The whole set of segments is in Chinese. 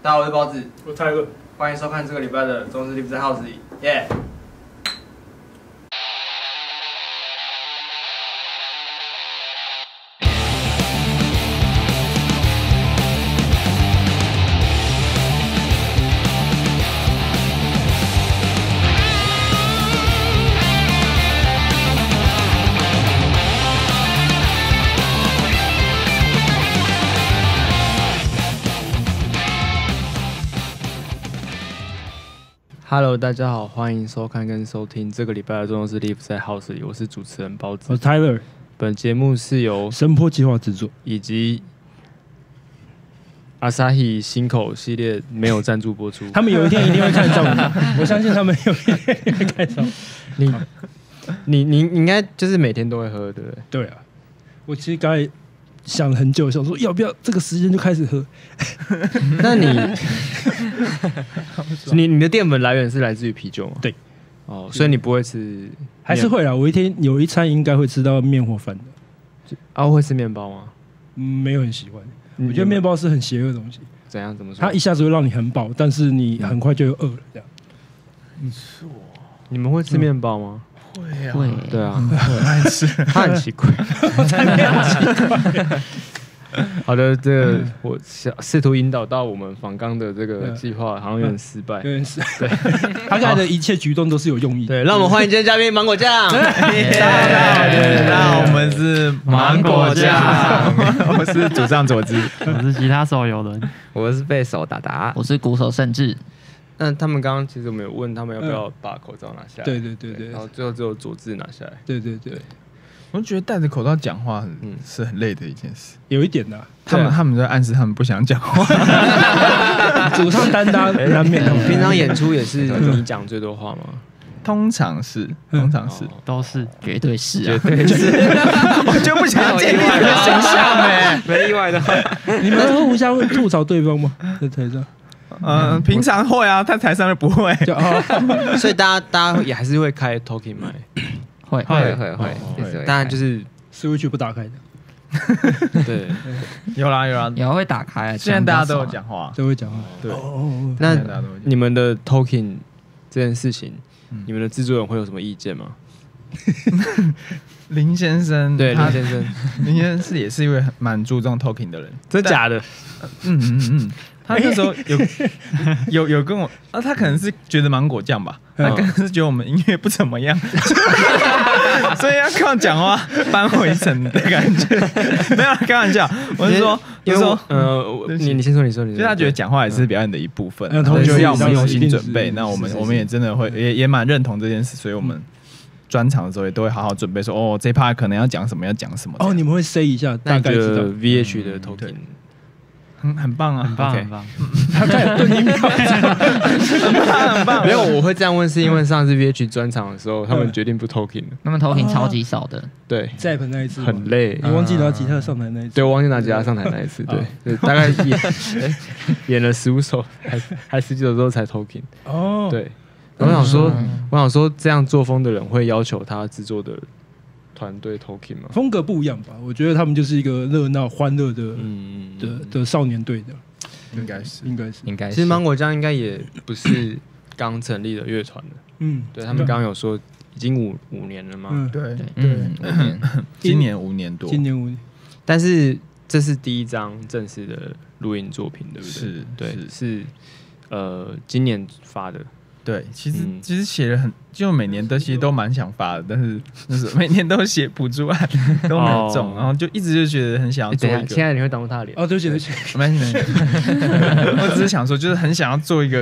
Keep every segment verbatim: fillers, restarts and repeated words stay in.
大家好，我是包子， 我泰勒， 欢迎收看这个礼拜的中式 Live 在 House 里，耶、yeah ！Hello， 大家好，欢迎收看跟收听这个礼拜的中式 Live 在 House 里，我是主持人包子， 我是 Tyler。 本节目是由声波计划制作， 以及Asahi 新口系列没有赞助播出。 他们有一天一定会看上我，我相信他们有一天一定会看上你。你你你应该就是每天都会喝，对不对？ 对啊，我其实刚才想了很久，想说要不要这个时间就开始喝。 那你你你的淀粉来源是来自于啤酒吗？ 对， 哦，所以你不会吃， 还是会啦。我一天有一餐应该会吃到面或饭的。 啊，会吃面包吗？ 嗯，没有很喜欢。我觉得面包是很邪恶的东西。 怎样？怎么说？ 它一下子会让你很饱，但是你很快就又饿了。这样。 你说你们会吃面包吗？ 会啊， 会，对啊， 很爱吃。 他很奇怪， 才没有奇怪。 好的，这个我试图引导到我们访纲的这个计划，好像有点失败。 有点失败。对，他刚才的一切举动都是有用意。 对，让我们欢迎今天嘉宾芒果酱。 大家好，那我们是芒果酱，我是主唱佐之， 我是吉他手有人， 我是贝手达达， 我是鼓手盛志。 那他们刚刚其实我们有问他们要不要把口罩拿下来， 对对对对， 然后最后只有佐治拿下来。 对对对。 我觉得戴着口罩讲话很、嗯、是很累的一件事， 有一点呐、啊。 他们、啊、他们在暗示他们不想讲话。 主唱担当难免。 平常演出也是你讲最多话吗？ 通常是，通常是， 哦、都是，绝对是、 啊，绝对是。 我就不想建立你的形象哎， 没意外的话， 你们会互相吐槽对方吗？在台上？ 嗯，平常会啊，在台上就不会。 哦、所以大家大家也还是会开 Talking Mic。 会会会会，当然就是 Switch 不打开的。 对， 有啦有啦， 也会打开。 现在大家都有讲话， 都会讲话。 对， 那你们的 Talking 这件事情，你们的制作人会有什么意见吗？ 林先生， 对林先生， 林先生是也是一位蛮注重 Talking 的人， 真假的？ 嗯嗯嗯。他那时候有有有跟我啊，他可能是觉得芒果酱吧，他可能是觉得我们音乐不怎么样，所以要靠讲话扳回城的感觉。没有开玩笑，我是说， 因为说呃，你你先说，你说，你就他觉得讲话也是表演的一部分， 那他就要我们用心准备。那我们我们也真的会也也蛮认同这件事，所以我们专场的时候也都会好好准备，说哦，这 part 可能要讲什么，要讲什么。 哦，你们会 say 一下，大概知道 V H 的 Talking。 很很棒啊， 很棒很棒。 他开始顿音标， 很棒很棒。 没有，我会这样问，是因为上次 V H 专场的时候，他们决定不 talking 了。 他们 talking 超级少的。 对 ，Zap 那一次很累。 你忘记拿吉他上台那一次？ 对，我忘记拿吉他上台那一次。对，对，大概演演了十五首，还还十几首之后才 talking。哦，对。我想说，我想说，这样作风的人会要求他制作的团队 talking 吗？ 风格不一样吧？我觉得他们就是一个热闹、欢乐的，嗯的的少年队的， 应该是， 应该是， 应该是。 其实芒果酱应该也不是刚成立的乐团的，嗯，对他们刚刚有说已经五五年了嘛， 嗯， 对对，今年五年多， 今年五年， 但是这是第一张正式的录音作品，对不对？ 是， 对，是呃今年发的。 对，其实、嗯、其实写了很，就每年都其实都蛮想发的，但是那是每年都写补助案都没有中，哦、然后就一直就觉得很想要做一个。 现在你会挡住他的脸？ 哦，对不起对不起， 没关系没关系。我只是想说，就是很想要做一个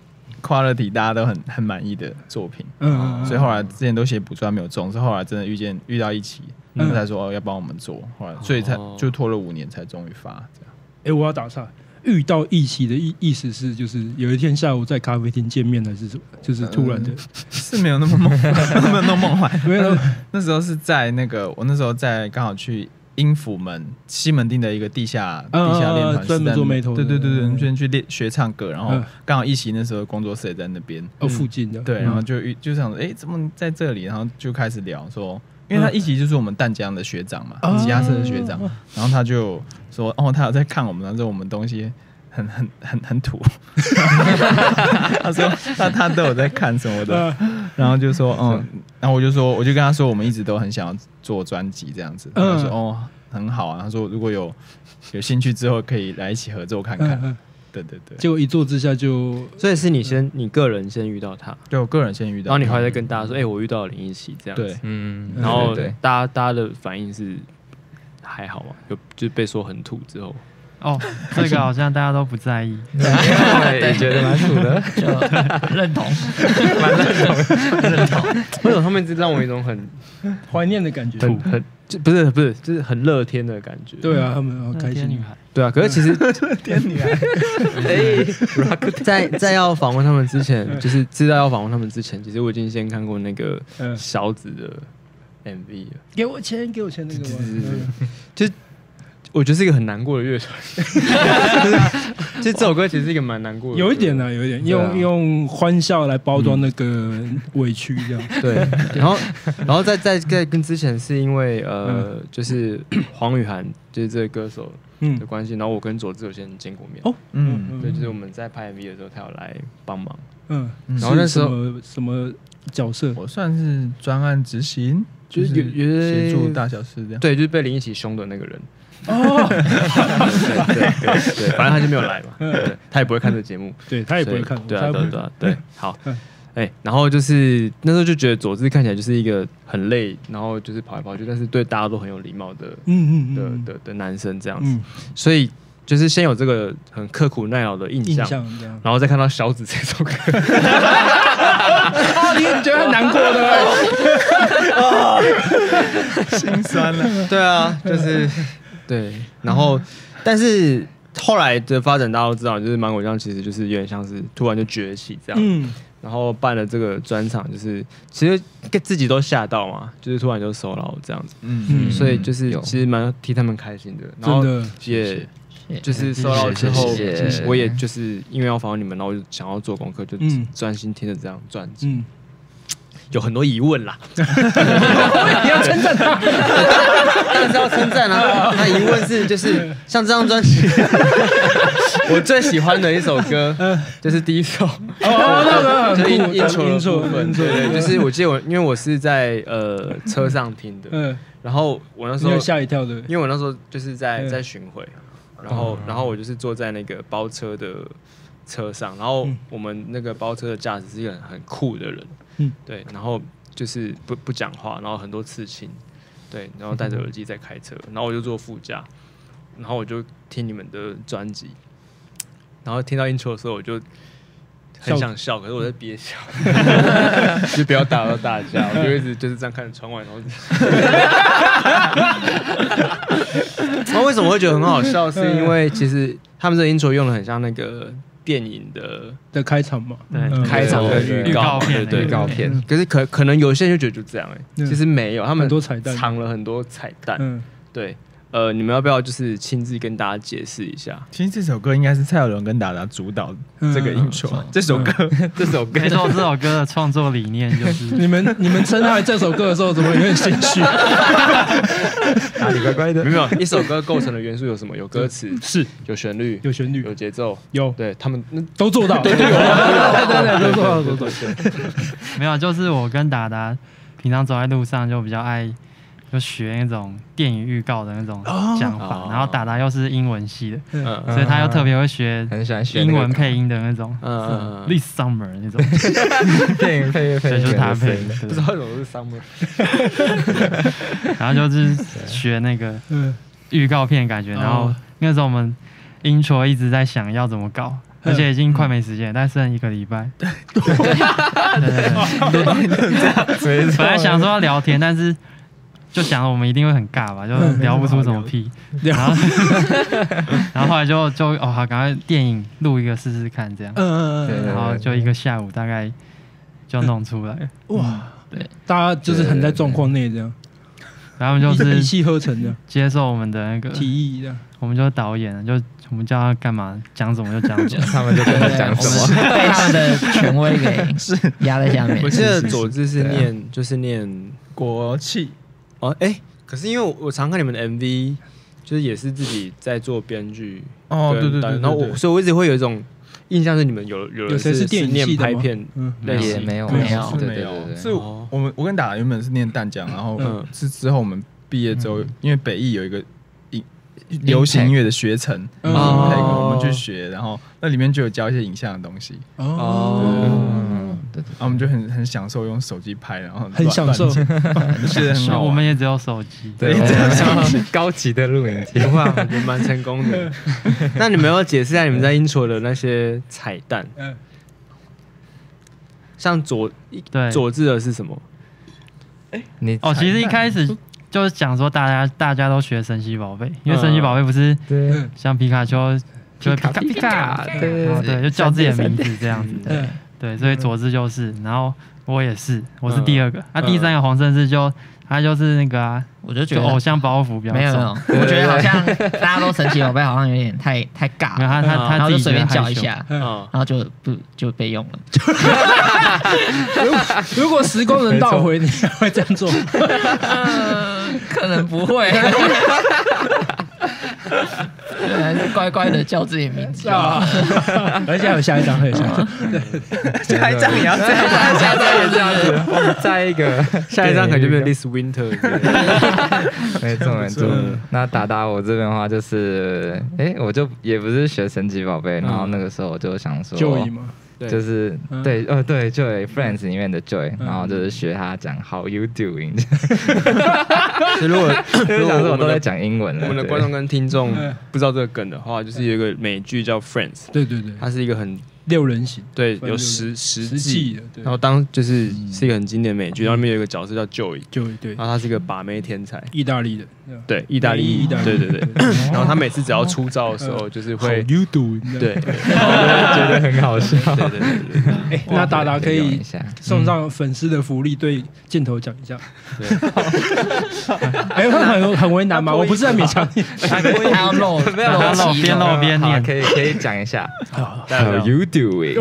quality 大家都很很满意的作品，嗯，所以后来之前都写补助案没有中，是后来真的遇见遇到一起，他、嗯、才说、哦、要帮我们做，后来所以才就拖了五年才终于发这样。 哎、欸，我要打岔。遇到一起的意意思是，就是有一天下午在咖啡厅见面，还是什么？就是突然的， 嗯、是没有那么梦，没有那么梦幻。没有，那时候是在那个，我那时候在刚好去英府门西门町的一个地下地下练团， 专门做眉头。 对对对对，那边去练学唱歌，然后刚好一起那时候工作室也在那边， 哦，附近的。 对，然后就就想说，哎，怎么在这里？然后就开始聊说。因为他一起就是我们淡江的学长嘛，吉他社的学长，然后他就说，哦，他有在看我们，然后说我们东西很很很很土。他说他他都有在看什么的，然后就说嗯，然后我就说我就跟他说我们一直都很想要做专辑这样子，他说哦很好啊，他说如果有有兴趣之后可以来一起合作看看。嗯对对对， 结果一做之下就， 所以是你先，你个人先遇到他， 对我个人先遇到， 然后你还在跟大家说，哎、欸，我遇到了林一奇这样子， 对， 嗯，然后大家大家的反应是还好嘛，有就被说很土之后， 哦，这个好像大家都不在意， 对，觉得蛮土的， 就认同， 蛮认同，认同。为什么他们一直让我有一种很怀念的感觉， 很很就不是不是，就是很乐天的感觉。 对啊，他们好开心女孩。 对啊，可是其实天女孩， 在在要访问他们之前，就是知道要访问他们之前，其实我已经先看过那个小子的 M V 了。 给我钱，给我钱那个吗？ 就我觉得是一个很难过的乐团。其实这首歌其实是一个蛮难过的， 有一点啊，有一点用用欢笑来包装那个委屈这样。 对，然后然后再再再跟之前是因为呃，就是黄宇涵就是这个歌手。的关系，然后我跟佐治有先见过面。哦，嗯，对，就是我们在拍 M V 的时候，他有来帮忙。嗯，然后那时候什么角色？ 我算是专案执行， 就是有有协助大小事这样。 对，就是被林一起凶的那个人。哦，对对对对，反正他就没有来嘛。对，他也不会看这个节目。 对他也不会看。 对啊，对对对，好。哎、欸，然后就是那时候就觉得佐治看起来就是一个很累，然后就是跑来跑去，但是对大家都很有礼貌的，嗯嗯的的的男生这样子，嗯、所以就是先有这个很刻苦耐劳的印象，印象然后再看到小子这首歌， 哦，你觉得很难过的， 哦，心酸了。 对啊，就是对，然后但是后来的发展大家都知道，就是芒果酱其实就是有点像是突然就崛起这样，嗯。然后办了这个专场，就是其实自己都嚇到嘛，就是突然就收了这样子，嗯，所以就是其实蛮替他们开心的，然后也就是收到之后，我也就是因为要访问你们，然后我就想要做功课，就专心听着这张专辑。嗯有很多疑问啦， 你要称赞他， 当然是要称赞啊。那疑问是就是像这张专辑，我最喜欢的一首歌就是第一首，哦， 那个就是 intro 的部分，对对，就是我记得我因为我是在呃车上听的，嗯，然后我那时候吓一跳的， 因为我那时候就是在在巡回，然后然后我就是坐在那个包车的车上，然后我们那个包车的驾驶是一个很酷的人。嗯，对，然后就是不不讲话，然后很多刺青，对，然后戴着耳机在开车，然后我就坐副驾，然后我就听你们的专辑，然后听到 intro 的时候我就很想笑，可是我在憋笑，就不要打扰到大家，我就一直就是这样看着窗外，然后，然后为什么会觉得很好笑？是因为其实他们这 intro 用的很像那个。电影的的开场嘛， 对，开场的预告片，对，预告片。可是可可能有些人就觉得就这样哎，其实没有，他们藏了很多彩蛋。嗯，对，呃，你们要不要就是亲自跟大家解释一下？ 其实这首歌应该是蔡友伦跟达达主导这个 intro，这首歌，这首歌， 没错，这首歌的创作理念就是你们你们称他这首歌的时候，怎么有点心虚？ 哪里乖乖的？没有，一首歌构成的元素有什么？有歌词， 是有旋律， 有旋律， 有节奏， 有， 对他们都做到，对对对，都做到，都做到。 没有，就是我跟达达平常走在路上就比较爱。就学那种电影预告的那种讲法，哦、然后达达又是英文系的，嗯、所以他又特别会学英文配音的那种，嗯 ，This Summer 那种电影配乐配音， 就是他配的， 不知道为什么是 Summer， 然后就是学那个预告片感觉，然後那时候我们 intro 一直在想要怎么搞。而且已经快没时间，但剩一个礼拜。对对对，本来想说要聊天，但是就想我们一定会很尬吧，就聊不出什么屁。然后，然后後來就就哦好，赶快电影录一个试试看这样。嗯嗯然后就一个下午大概就弄出来。 哇，对，大家就是很在状况内这样。 然后就是一气呵成的接受我们的那个提议的， 我们就是导演，就我们叫他干嘛讲什么就讲什么， 他们就跟他讲什么， 被他们的权威给压在下面。 我记得佐治是念就是念国企哦，哎，可是因为我我常看你们的 M V， 就是也是自己在做编剧哦，对对对， 然后我所以我一直会有一种印象是你们有有人是电影系拍片， 也没有没有是没有，是我们我跟达原本是念淡江，然后是之后我们毕业之后，因为北艺有一个流行音乐的学程，我们去学，然后那里面就有教一些影像的东西。哦，对对，然后我们就很很享受用手机拍，然后很享受， 觉得很好。 我们也只有手机， 对，高级的录影机， 不会，我觉得蛮成功的。那你们要解释一下你们在 intro 的那些彩蛋，像左左字的是什么？ 哎，你哦，其实一开始。就是讲说大家大家都学神奇宝贝，因为神奇宝贝不是像皮卡丘就皮卡皮卡，对对，就叫自己的名字这样子，对对，所以佐治就是，然后我也是，我是第二个，啊，第三个黄圣是就他就是那个啊， 我就觉得偶像包袱比较重， 没有没有，我觉得好像大家都神奇宝贝好像有点太太尬， 他他他然后就随便叫一下，然后就不就被用了。 如果时光能倒回，你还会这样做？ 可能不会，还是乖乖的叫自己名字啊！ 而且还有下一张，还有下一张， 下一张也要这样， 下一张也这样子。我们再一个，下一张可能就变 This Winter。 没错没错。那达达我这边的话就是，哎，我就也不是学神奇宝贝，然后那个时候我就想说。就是对，呃，对 ，Joy Friends 里面的 Joy，然后就是学他讲 How you doing。 如果如果我都在讲英文了， 我们的观众跟听众不知道这个梗的话，就是有一个美剧叫 Friends， 对对对， 它是一个很六人行， 对，有十十季的，然后当就是是一个很经典美剧，然后里面有一个角色叫 Joy，Joy 对，然后他是一个把妹天才， 意大利的， 对，意大利，对对对，然后他每次只要出招的时候，就是会 How you doing， 对， 觉得很好笑， 对对对对。 哎，那达达可以送上粉丝的福利，对箭头讲一下。哎，会很很为难吗？我不是在勉强你， 他要露， 不要露，边露边念， 可以可以讲一下。How you doing？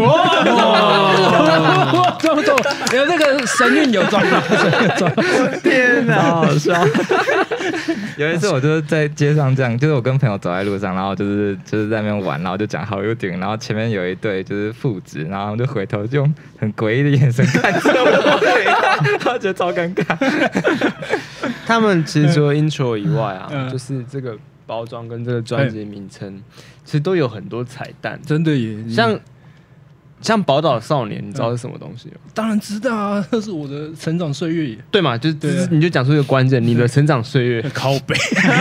哇，这么重，有那个神韵有装，神韵装， 天哪， 好笑。有一次我就是在街上这样，就是我跟朋友走在路上，然后就是就是在那边玩，然后就讲 How you doing， 然后前面有一对就是父子，然后就回头用很诡异的眼神看着我，然后觉得超尴尬。 他们其实除了 intro 以外啊，就是这个包装跟这个专辑名称，其实都有很多彩蛋， 真的耶， 像。像宝岛少年，你知道是什么东西吗？ 当然知道啊，那是我的成长岁月。 对嘛，就就是你就讲出一个关键，你的成长岁月。 靠北，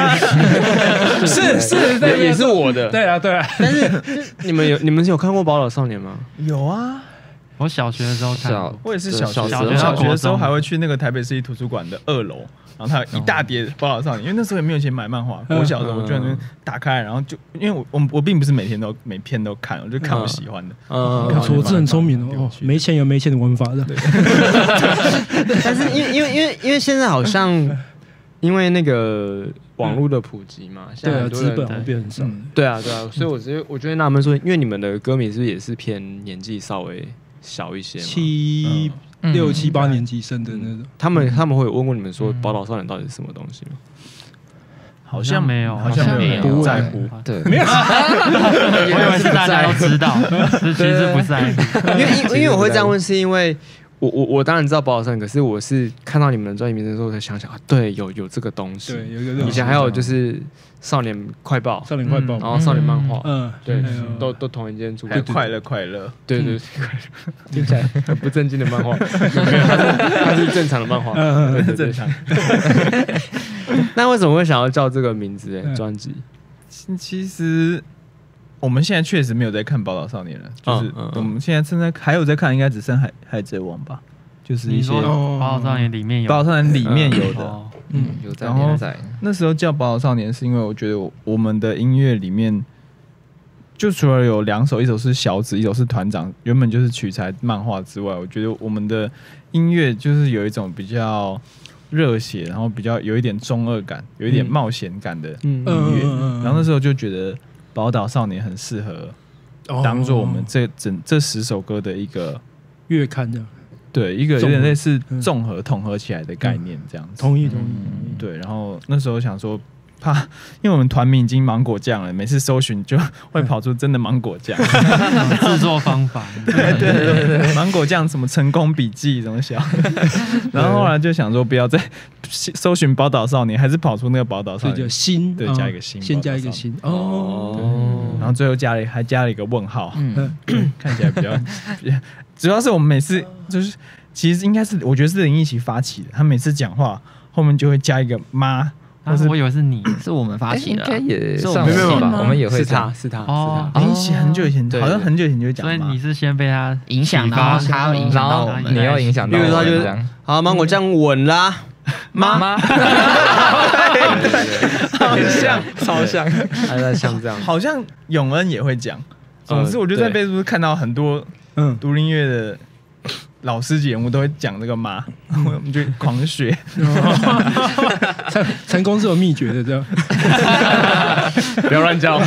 是是， 也也是我的。 对啊对啊， 但是你们有你们有看过宝岛少年吗？ 有啊， 我小学的时候看， 我也是小学小学小学的时候还会去那个台北市立图书馆的二楼。然后他有一大叠《宝岛少年》，因为那时候也没有钱买漫画。我小时候我就在那边打开，然后就因为我我我并不是每天都每篇都看，我就看我喜欢的。 嗯，我是很聪明哦，没钱有没钱的玩法的。 但是因为因为因为因为现在好像因为那个网络的普及嘛，现在资本变很少。 对啊对啊，所以我觉得我觉得纳闷说，因为你们的歌迷是不是也是偏年纪稍微小一些？ 七。六七八年级生的那种， 他们他们会有问过你们说《宝岛少年》到底是什么东西吗？ 好像没有， 好像没有， 不在乎， 对， 没有。 我以为是大家都知道，其实不在乎。 因为因为我会这样问，是因为我我我当然知道《宝岛少年》，可是我是看到你们的专辑名称之后才想想啊，对，有有这个东西。 对，有一个以前还有就是《少年快报》， 少年快报， 然后《少年漫画》， 嗯， 对，都都同一间出版，快乐快乐， 对对，听起来很不正经的漫画，它是正常的漫画， 嗯，正常。 那为什么会想要叫这个名字？哎，专辑？ 其实我们现在确实没有在看《宝岛少年》了，就是我们现在正在还有在看，应该只剩海海贼王吧，就是一些《 宝岛少年》里面有，《 宝岛少年》里面有的。 嗯，有在连载。 那时候叫《宝岛少年》是因为我觉得我们的音乐里面，就除了有两首，一首是小子，一首是团长，原本就是取材漫画之外，我觉得我们的音乐就是有一种比较热血，然后比较有一点中二感，有一点冒险感的音乐。然后那时候就觉得《宝岛少年》很适合当做我们这整这十首歌的一个月刊这样。 对，一个有点类似综合统合起来的概念，这样子。 同意，同意。 对，然后那时候想说， 怕，因为我们团名已经芒果酱了，每次搜寻就会跑出真的芒果酱制作方法。 对对对对，芒果酱什么成功笔记怎么想？然后后来就想说不要再搜寻宝岛少年，还是跑出那个宝岛少年， 就新对加一个新， 先加一个新哦， 然后最后加了还加了一个问号，看起来比较，主要是我们每次就是其实应该是我觉得是林奕奇发起的，他每次讲话后面就会加一个妈。 啊、我以为是你， 是我们发起的、啊， 应该也是我们吧？我们也会是他是他哦， 林奕奇很久以前，好像很久以前就讲， 所以你是先被他影响，然后他要影响到我们， 你要影响到我们， 就是好芒果酱稳啦， 妈妈， 好像超像， 还在像这样， 好像永恩也会讲。总之，我就在Facebook看到很多嗯独立音乐的。老师节目都会讲这个妈，我们就狂学。 成成功是有秘诀的，这样不要乱教。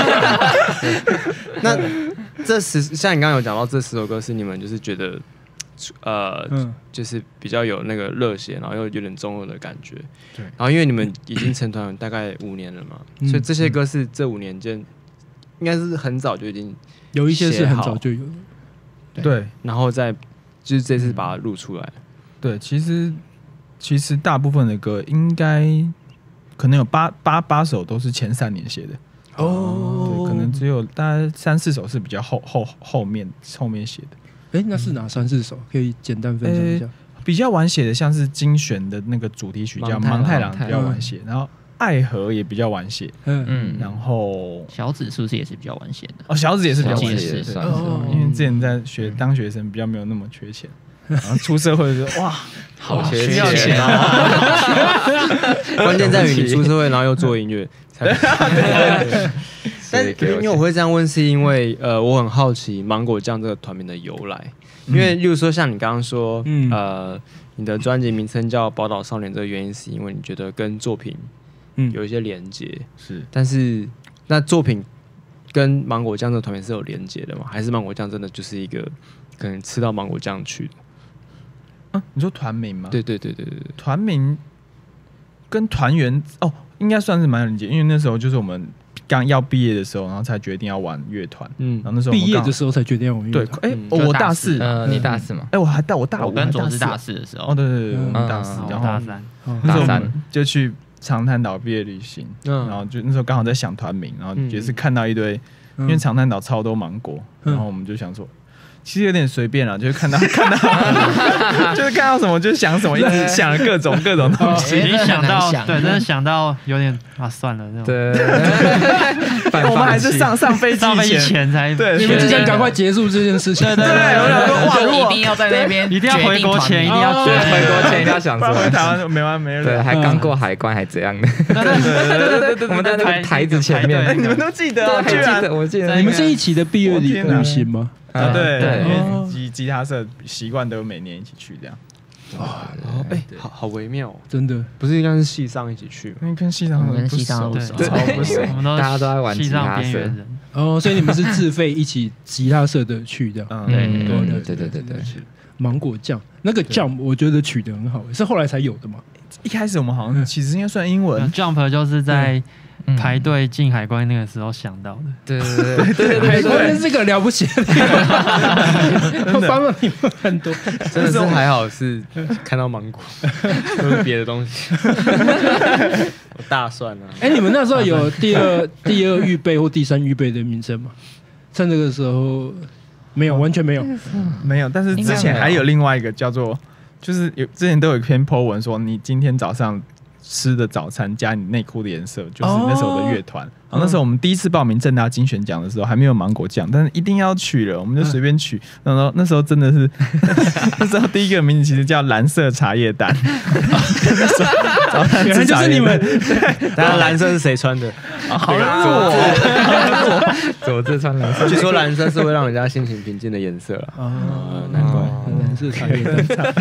那这十像你刚刚有讲到这十首歌是你们就是觉得呃、嗯、就是比较有那个热血，然后又有点中二的感觉。对。然后因为你们已经成团大概五年了嘛，嗯、所以这些歌是这五年间应该是很早就已经有一些是很早就有的。 对。对然后再。就是这次把它录出来， 对，其实其实大部分的歌应该可能有八八八首都是前三年写的哦，对，可能只有大概三四首是比较后后后面后面写的。 哎、欸，那是哪三四首？可以简单分享一下。欸、 比较晚写的像是精选的那个主题曲叫《芒太郎》，比较晚写，然后。爱河也比较晚写，嗯嗯，然后小紫是不是也是比较晚写的？ 哦，小紫也是比较晚写的， 算是，因为之前在学当学生比较没有那么缺钱，然后出社会的时候哇， 好缺需要钱啊！关键在于你出社会，然后又做音乐，才但因为我会这样问，是因为呃，我很好奇芒果酱这个团名的由来，因为例如说像你刚刚说，呃，你的专辑名称叫《宝岛少年》，这个原因是因为你觉得跟作品。有一些连接是，但是那作品跟芒果酱这个团名是有连接的吗？还是芒果酱真的就是一个可能吃到芒果酱去的？ 啊，你说团名吗？ 对对对对对， 团名跟团员哦，应该算是蛮有连接，因为那时候就是我们刚要毕业的时候，然后才决定要玩乐团。嗯，然后那时候毕业的时候才决定要玩乐团。 对，哎、欸嗯，我大四， 呃，你大四嘛？ 哎、欸，我还大我大我跟左是大四的时候。 哦，对对对，我们大四，然后大三， 那时候我们就去。长滩岛毕业旅行，嗯、然后就那时候刚好在想团名，然后也是看到一堆，嗯、因为长滩岛超多芒果，嗯、然后我们就想说，其实有点随便了，就是看到看到，就是看到什么就想什么，一直想各种各种东西， 已经想到，对，真的想到有点啊，算了那种。 对， 我们还是上上飞机上飞机前才， 对， 你们之间赶快结束这件事情。 对对对，我想说，哇，如果一定要在那边， 一定要回国前，一定要对回国前一定要想说， 回台湾没完没了， 对，还刚过海关还怎样的？对对对对，我们在那个台子前面， 你们都记得， 还记得，我记得， 你们是一起的毕业旅行吗？ 啊，对，因为吉吉他社习惯都每年一起去这样。 哇，哎，好好微妙， 真的， 不是应该是系上一起去， 因为跟系上跟系上不熟， 超不熟， 我们都大家都在玩吉他社。 哦，所以你们是自费一起吉他社的去的， 嗯，对对对对对。 芒果酱那个 jump 我觉得取得很好，是后来才有的嘛。 一开始我们好像其实应该算英文 ，jump 就是在。排队进海关那个时候想到的， 对对对对对， 海关是个了不起的地方，帮了你们很多， 真的是还好是看到芒果，都是别的东西，大蒜啊。 哎，你们那时候有第二第二预备或第三预备的名称吗？趁这个时候没有，完全没有， 没有。但是之前还有另外一个叫做，就是有之前都有一篇 po 文说，你今天早上。吃的早餐加你内裤的颜色，就是那时候的乐团。然后那时候我们第一次报名政大金选奖的时候，还没有芒果酱，但是一定要取了，我们就随便取。然后那时候真的是，那时候第一个名字其实叫蓝色茶叶蛋。早餐原来就是你们。 当然蓝色是谁穿的？ 好像是我。 左志穿蓝色。 据说蓝色是会让人家心情平静的颜色了。啊，难怪蓝色茶叶蛋。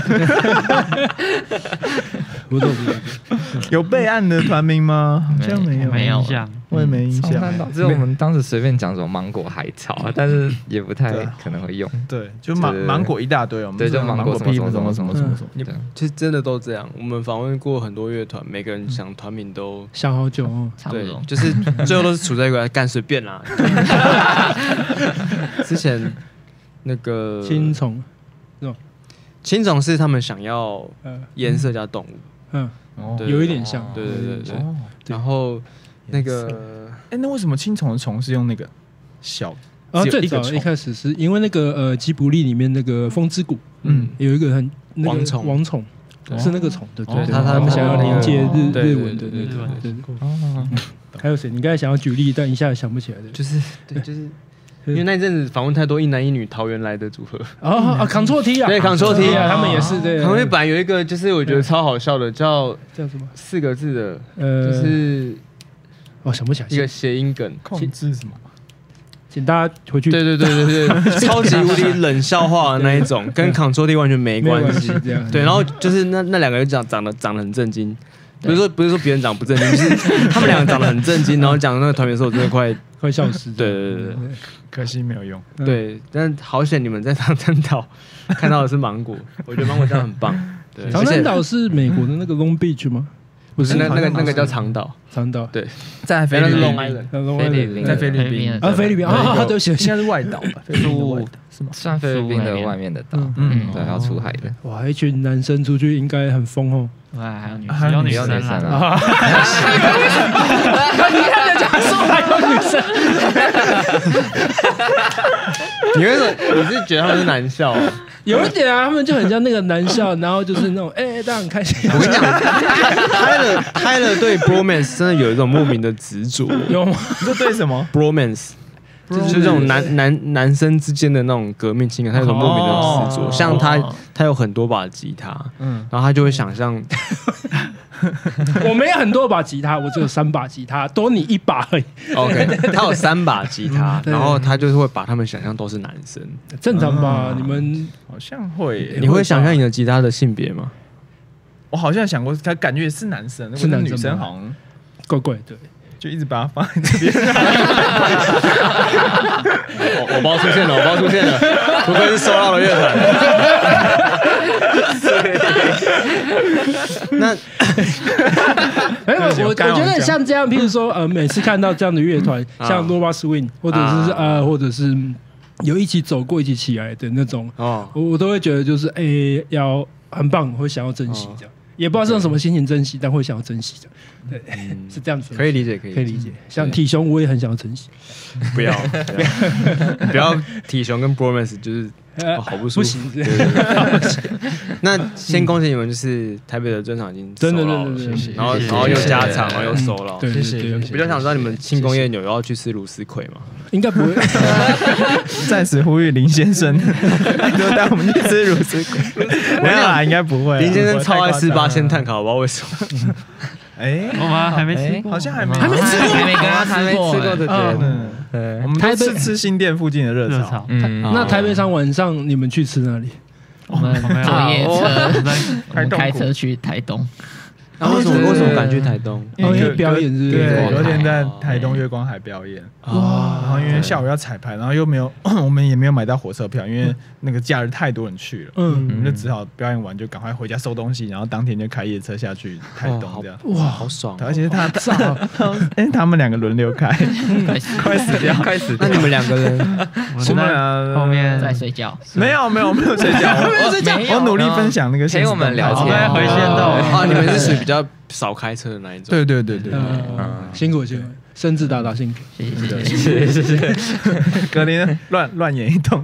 不错不错。 有备案的团名吗？好像没有， 没有。 我也没印象。 只有我们当时随便讲什么芒果海草啊，但是也不太可能会用。 对，就芒芒果一大堆，我们对，就芒果屁什么什么什么什么什么。 其实真的都这样。我们访问过很多乐团，每个人想团名都想好久哦。 对，就是最后都是处在一个干随便啦。之前那个青虫， 青虫是他们想要颜色加动物， 嗯，有一点像， 对对对对。然后那个， 哎，那为什么青虫的虫是用那个小？ 啊，最早一开始是因为那个呃吉卜力里面那个风之谷，嗯，有一个很王虫， 王虫是那个虫，对对对， 他他们想要连接日日文，对对对对。哦，还有谁？你刚才想要举例，但一下想不起来的， 就是对，就是。因为那阵子访问太多一男一女桃园来的组合哦啊 ，Control T 啊， 对 Control T 啊，他们也是对。 他们本来有一个就是我觉得超好笑的，叫叫什么四个字的，呃，就是哦想不起来一个谐音梗， 控制什么？ 请大家回去。 对对对对对，超级无敌冷笑话的那一种，跟 Control T 完全没关系。对，然后就是那那两个人长长得长得很震惊，不是说不是说别人长不正经，就是他们两个长得很震惊，然后讲那个团员的时候，我真的快快笑死。 对对对对。 可惜没有用， 对，但好险你们在长滩岛看到的是芒果，我觉得芒果这样很棒。对， 长滩岛是美国的那个 Long Beach 吗？ 不是，那那个那个叫长岛， 长岛。 对， 在菲律宾， 菲律宾， 在菲律宾啊，菲律宾啊，对不起， 现在是外岛吧？菲律宾的外岛是吗？ 算菲律宾的外面的岛，嗯，对，要出海的。 哇，一群男生出去应该很疯哦。 哇，还有女生， 还有女生啊！ 你看人家说还有女生， 你为什么？你是觉得他们是男校？ 有一点啊，他们就很像那个男校，然后就是那种哎，大家很开心。 我跟你讲，泰勒泰勒对 bromance 真的有一种莫名的执着。 有吗？ 这对什么 bromance？就是这种男男男生之间的那种革命情感，他有种莫名的执着。像他，他有很多把吉他，嗯，然后他就会想象， 我没有很多把吉他，我只有三把吉他，多你一把而已。 OK， 他有三把吉他，然后他就是会把他们想象都是男生， 正常吧？你们好像会， 你会想象你的吉他的性别吗？ 我好像想过，他感觉是男生， 是男女生好像怪怪对。 就一直把它放在这边。 我我包出现了，我包出现了，除非是收到了乐团。那， 哎，我我我觉得像这样，譬如说，呃，每次看到这样的乐团，像 Nova Swing， 或者是呃，或者是有一起走过、一起起来的那种，哦，我我都会觉得就是，哎，要很棒，会想要珍惜这样。也不知道是用什么心情珍惜，但会想要珍惜的，对，嗯、是这样子， 可以理解，可以可以理解。像体熊，我也很想要珍惜， 不要，不要，不要体熊跟 bromance 就是、哦、好不舒服。不行，对对对那先恭喜你们，就是台北的专场已经真的真的谢谢， 然后然后又加场，然后又收了， 谢谢。 比较想知道你们庆功宴有要去吃芦丝葵吗？ 应该不会。 暂时呼吁林先生多带我们去吃芦丝葵。没有啦，应该不会。 林先生超爱吃八仙炭烤，我不知道为什么。 哎，我们还没吃过， 好像还没还没吃过， 还没跟他还没吃过的店。 对，我们都是吃新店附近的热炒。 嗯，那台北场晚上你们去吃哪里？ 我们坐夜车，我们开车去台东。 然后为什么为什么敢去台东？ 因为表演日， 对，有一天在台东月光海表演，哇！然后因为下午要彩排，然后又没有，我们也没有买到火车票，因为那个假日太多人去了，嗯，我们就只好表演完就赶快回家收东西，然后当天就开夜车下去台东这样。 哇， 好爽！ 而且他，哎，他们两个轮流开，快死掉，快死掉。 那你们两个人， 我们后面在睡觉？ 没有没有没有睡觉，我努力分享那个， 陪我们聊天， 回线到啊，你们是属于比较少开车的那一种。 对对对对， 辛苦辛苦，甚至大大辛苦， 谢谢谢谢谢谢。隔天乱乱演一通。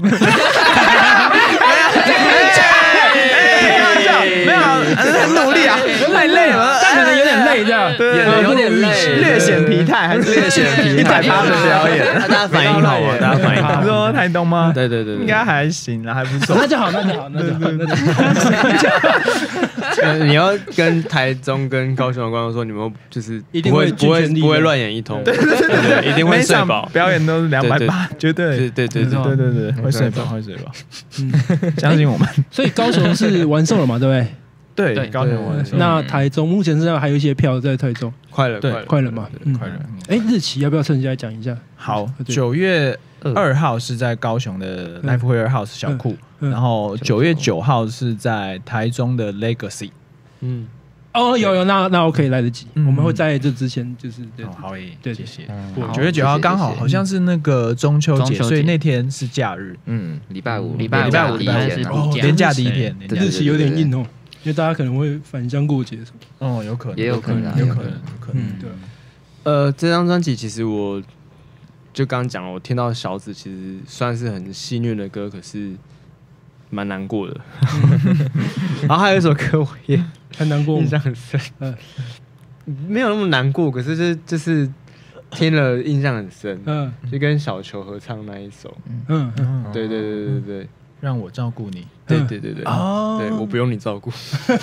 没有，很努力啊，太累了， 但可能有点累，这样演的有点累， 略显疲态，还是略显疲态？一百趴的表演， 大家反应好吗？大家反应好。 你说台东吗？ 对对对， 应该还行啦，还不错。 那就好，那就好，那就好，那就好。你要跟台中跟高雄的观众说，你们就是不会不会不会乱演一通，对对对，一定会睡饱。 表演都是两百八，绝对， 对对对对对对，会睡饱，会睡饱。嗯，相信我们。 所以高雄是完售了嘛，对不对？ 对，高雄玩的时候。 那台中目前现在还有一些票在台中， 快了，快了， 快了嘛， 快了。 哎，日期要不要趁现在讲一下？ 好，九月二号是在高雄的 Life Warehouse 小库，然后九月九号是在台中的 Legacy。嗯。 哦，有有，那那 OK 来得及，我们会在这之前就是哦，好诶， 对， 谢谢。九月九号刚好好像是那个中秋节，所以那天是假日， 嗯，礼拜五， 礼拜礼拜五， 礼拜五是连假第一天， 日期有点硬哦，因为大家可能会返乡过节什么。 哦，有可能， 也有可能， 有可能，有可能。 对。 呃，这张专辑其实我就刚刚讲了，我听到小子其实算是很戏谑的歌，可是蛮难过的。然后还有一首歌我也。 很难过， 印象很深。嗯，没有那么难过，可是就是就是听了印象很深。嗯，就跟小球合唱那一首。嗯嗯，对对对对对， 让我照顾你。 对对对对，哦，对我不用你照顾。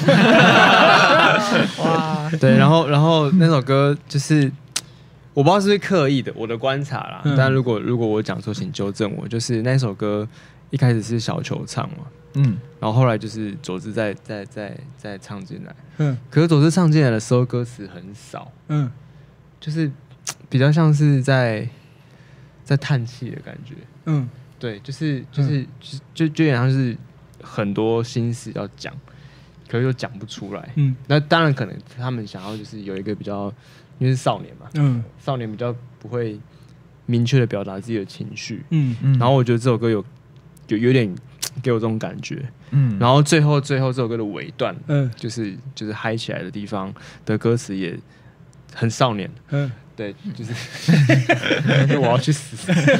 哇，对，然后然后那首歌就是我不知道是不是刻意的，我的观察啦。但如果如果我讲错，请纠正我。就是那首歌一开始是小球唱嘛。嗯，然后后来就是佐治再再再再唱进来，嗯，可是佐治唱進來的时候歌词很少，嗯，就是比较像是在在叹气的感觉，嗯，对，就是就是就就就有点像是很多心事要讲，可是又讲不出来，嗯，那当然可能他们想要就是有一个比较，因为是少年嘛，嗯，少年比较不会明确的表达自己的情绪，嗯嗯，然后我觉得这首歌有有有点。给我这种感觉，嗯，然后最后最后这首歌的尾段，嗯，就是就是嗨起来的地方的歌词也很少年，嗯，对，就是我要去死，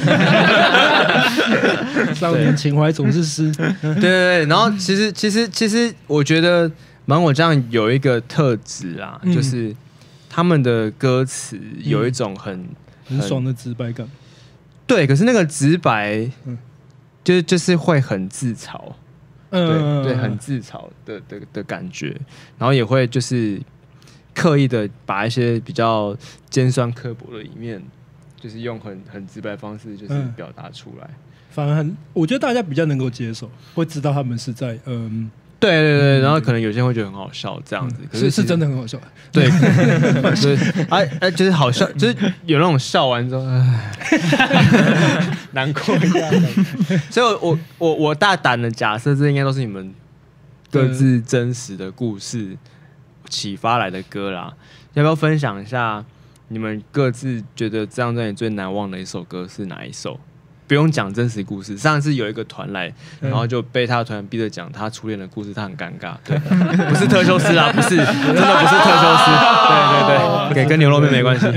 少年情怀总是诗，对对对，然后其实其实其实我觉得芒果酱有一个特质啦，嗯、就是他们的歌词有一种很、 嗯、很爽的直白感， 对，可是那个直白，嗯。就是就是会很自嘲，嗯，对对，很自嘲的的的感觉，然后也会就是刻意的把一些比较尖酸刻薄的一面，就是用很很直白的方式，就是表达出来。嗯、 反而很，我觉得大家比较能够接受，会知道他们是在嗯。 对对对，然后可能有些人会觉得很好笑这样子， 嗯、可是是真的很好笑。 对，对，哎哎，就是好笑，就是有那种笑完之后，唉，难过一下。所以我，我我我大胆的假设，这应该都是你们各自真实的故事启发来的歌啦。要不要分享一下你们各自觉得这张专辑最难忘的一首歌是哪一首？不用讲真实故事，上次有一个团来，然后就被他的团员逼着讲他初恋的故事，他很尴尬。对，不是特修斯啊，不是，真的不是特修斯。对对对，给跟牛肉面没关系。特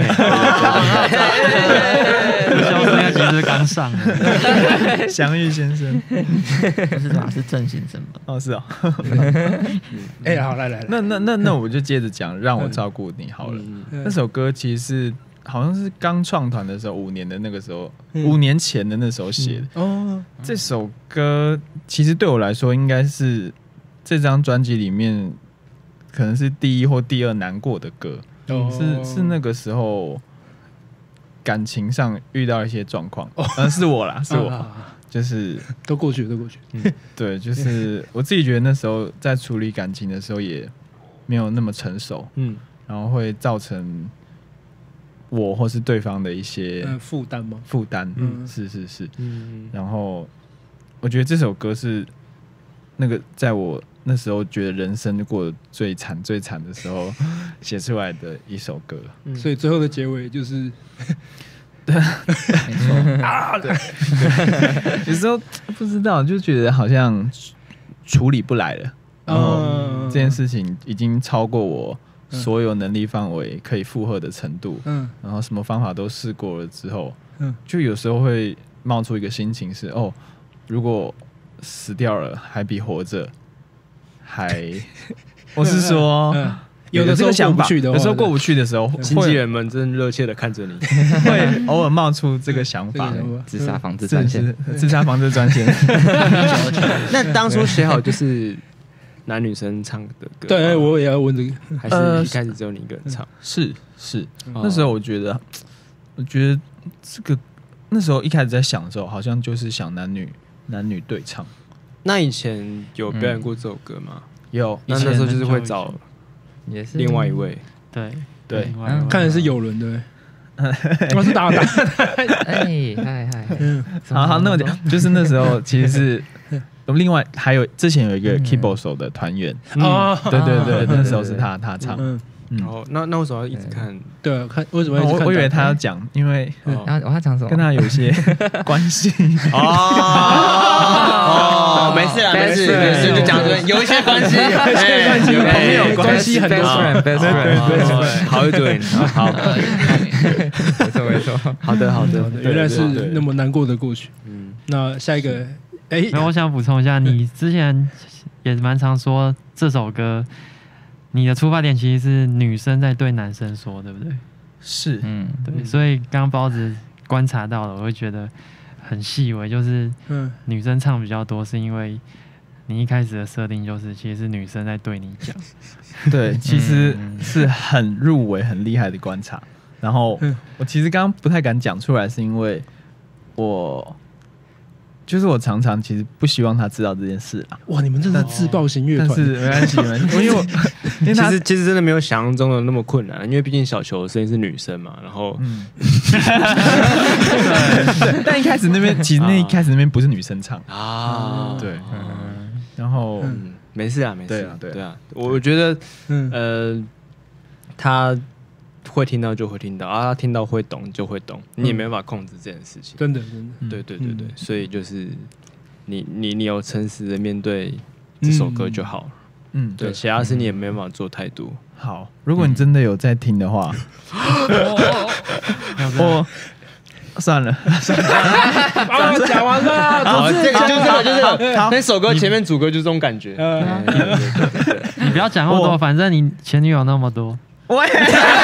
修斯应该其实刚上的，祥玉先生， 不是吧？是郑先生吧？ 哦，是哦。 哎，好，来来， 那那那那我就接着讲，让我照顾你好了。那首歌其实是。好像是刚创团的时候，五年的那个时候，嗯、五年前的那时候写的。嗯哦，这首歌其实对我来说，应该是这张专辑里面可能是第一或第二难过的歌。哦、是是那个时候感情上遇到一些状况，哦、呃，是我啦，是我，啊、就是都过去，都过去。 嗯、对，就是我自己觉得那时候在处理感情的时候也没有那么成熟，嗯，然后会造成。我或是对方的一些负担吗？ 负担，嗯，是是是，嗯，然后我觉得这首歌是那个在我那时候觉得人生过得最惨最惨的时候写出来的一首歌， 嗯、所以最后的结尾就是， 对，没错啊，对，有时候不知道就觉得好像处理不来了，然后这件事情已经超过我。所有能力范围可以负荷的程度，嗯，然后什么方法都试过了之后，嗯，就有时候会冒出一个心情是，哦，如果死掉了还比活着还，我是说，嗯、有的这个想法，有时候过不去的时候， 经纪人们真热切的看着你， 会偶尔冒出这个想法， 自杀防治专线， 自杀防治专线。 那当初写好就是。男女生唱的歌， 对，我也要问这个， 还是一开始只有你一个人唱？ 是是，那时候我觉得，我觉得这个那时候一开始在想的时候，好像就是想男女男女对唱。 那以前有表演过这首歌吗？ 有， 那那时候就是会找也是另外一位， 对对， 看的是有人的。我是打打， 哎嗨嗨， 好好，那么讲，就是那时候其实是另外还有之前有一个 keyboard 手的团员哦，对对对，那时候是他他唱， 然后那那为什么要一直看？ 对，看为什么要一直看？ 我以为他要讲，因为然后他讲什么？ 跟他有一些关系哦，没事啦，没事没事，就讲有一些关系，有一些关系， 朋友关系很多 ，best friend， 好一点，好， 没错没错， 好的好的，原来是那么难过的过去。嗯，那下一个，哎， 那我想补充一下，你之前也蛮常说这首歌。你的出发点其实是女生在对男生说，对不对？ 是， 嗯，对。所以刚刚包子观察到了，我会觉得很细微，就是女生唱比较多，是因为你一开始的设定就是其实是女生在对你讲。 对，其实是很入围、很厉害的观察。然后我其实刚刚不太敢讲出来，是因为我。就是我常常其实不希望他知道这件事啊。 哇，你们真的是自爆型乐团， 但是没关系，没关系，因为我因为其实其实真的没有想象中的那么困难，因为毕竟小球的声音是女生嘛，然后，嗯， 对，但一开始那边其实那一开始那边不是女生唱啊， 对，然后没事啊，没事， 对啊， 对啊，我觉得，呃，他。会听到就会听到啊，听到会懂就会懂，你也没办法控制这件事情。 真的，真的， 对对对对，所以就是你你你有诚实的面对这首歌就好了。嗯，对，其他事你也没办法做太多。 好，如果你真的有在听的话，我算了，算了， 讲完了。 好，这个就这个就这个，那首歌前面主歌就这种感觉。 你不要讲那么多，反正你前女友那么多。 我也。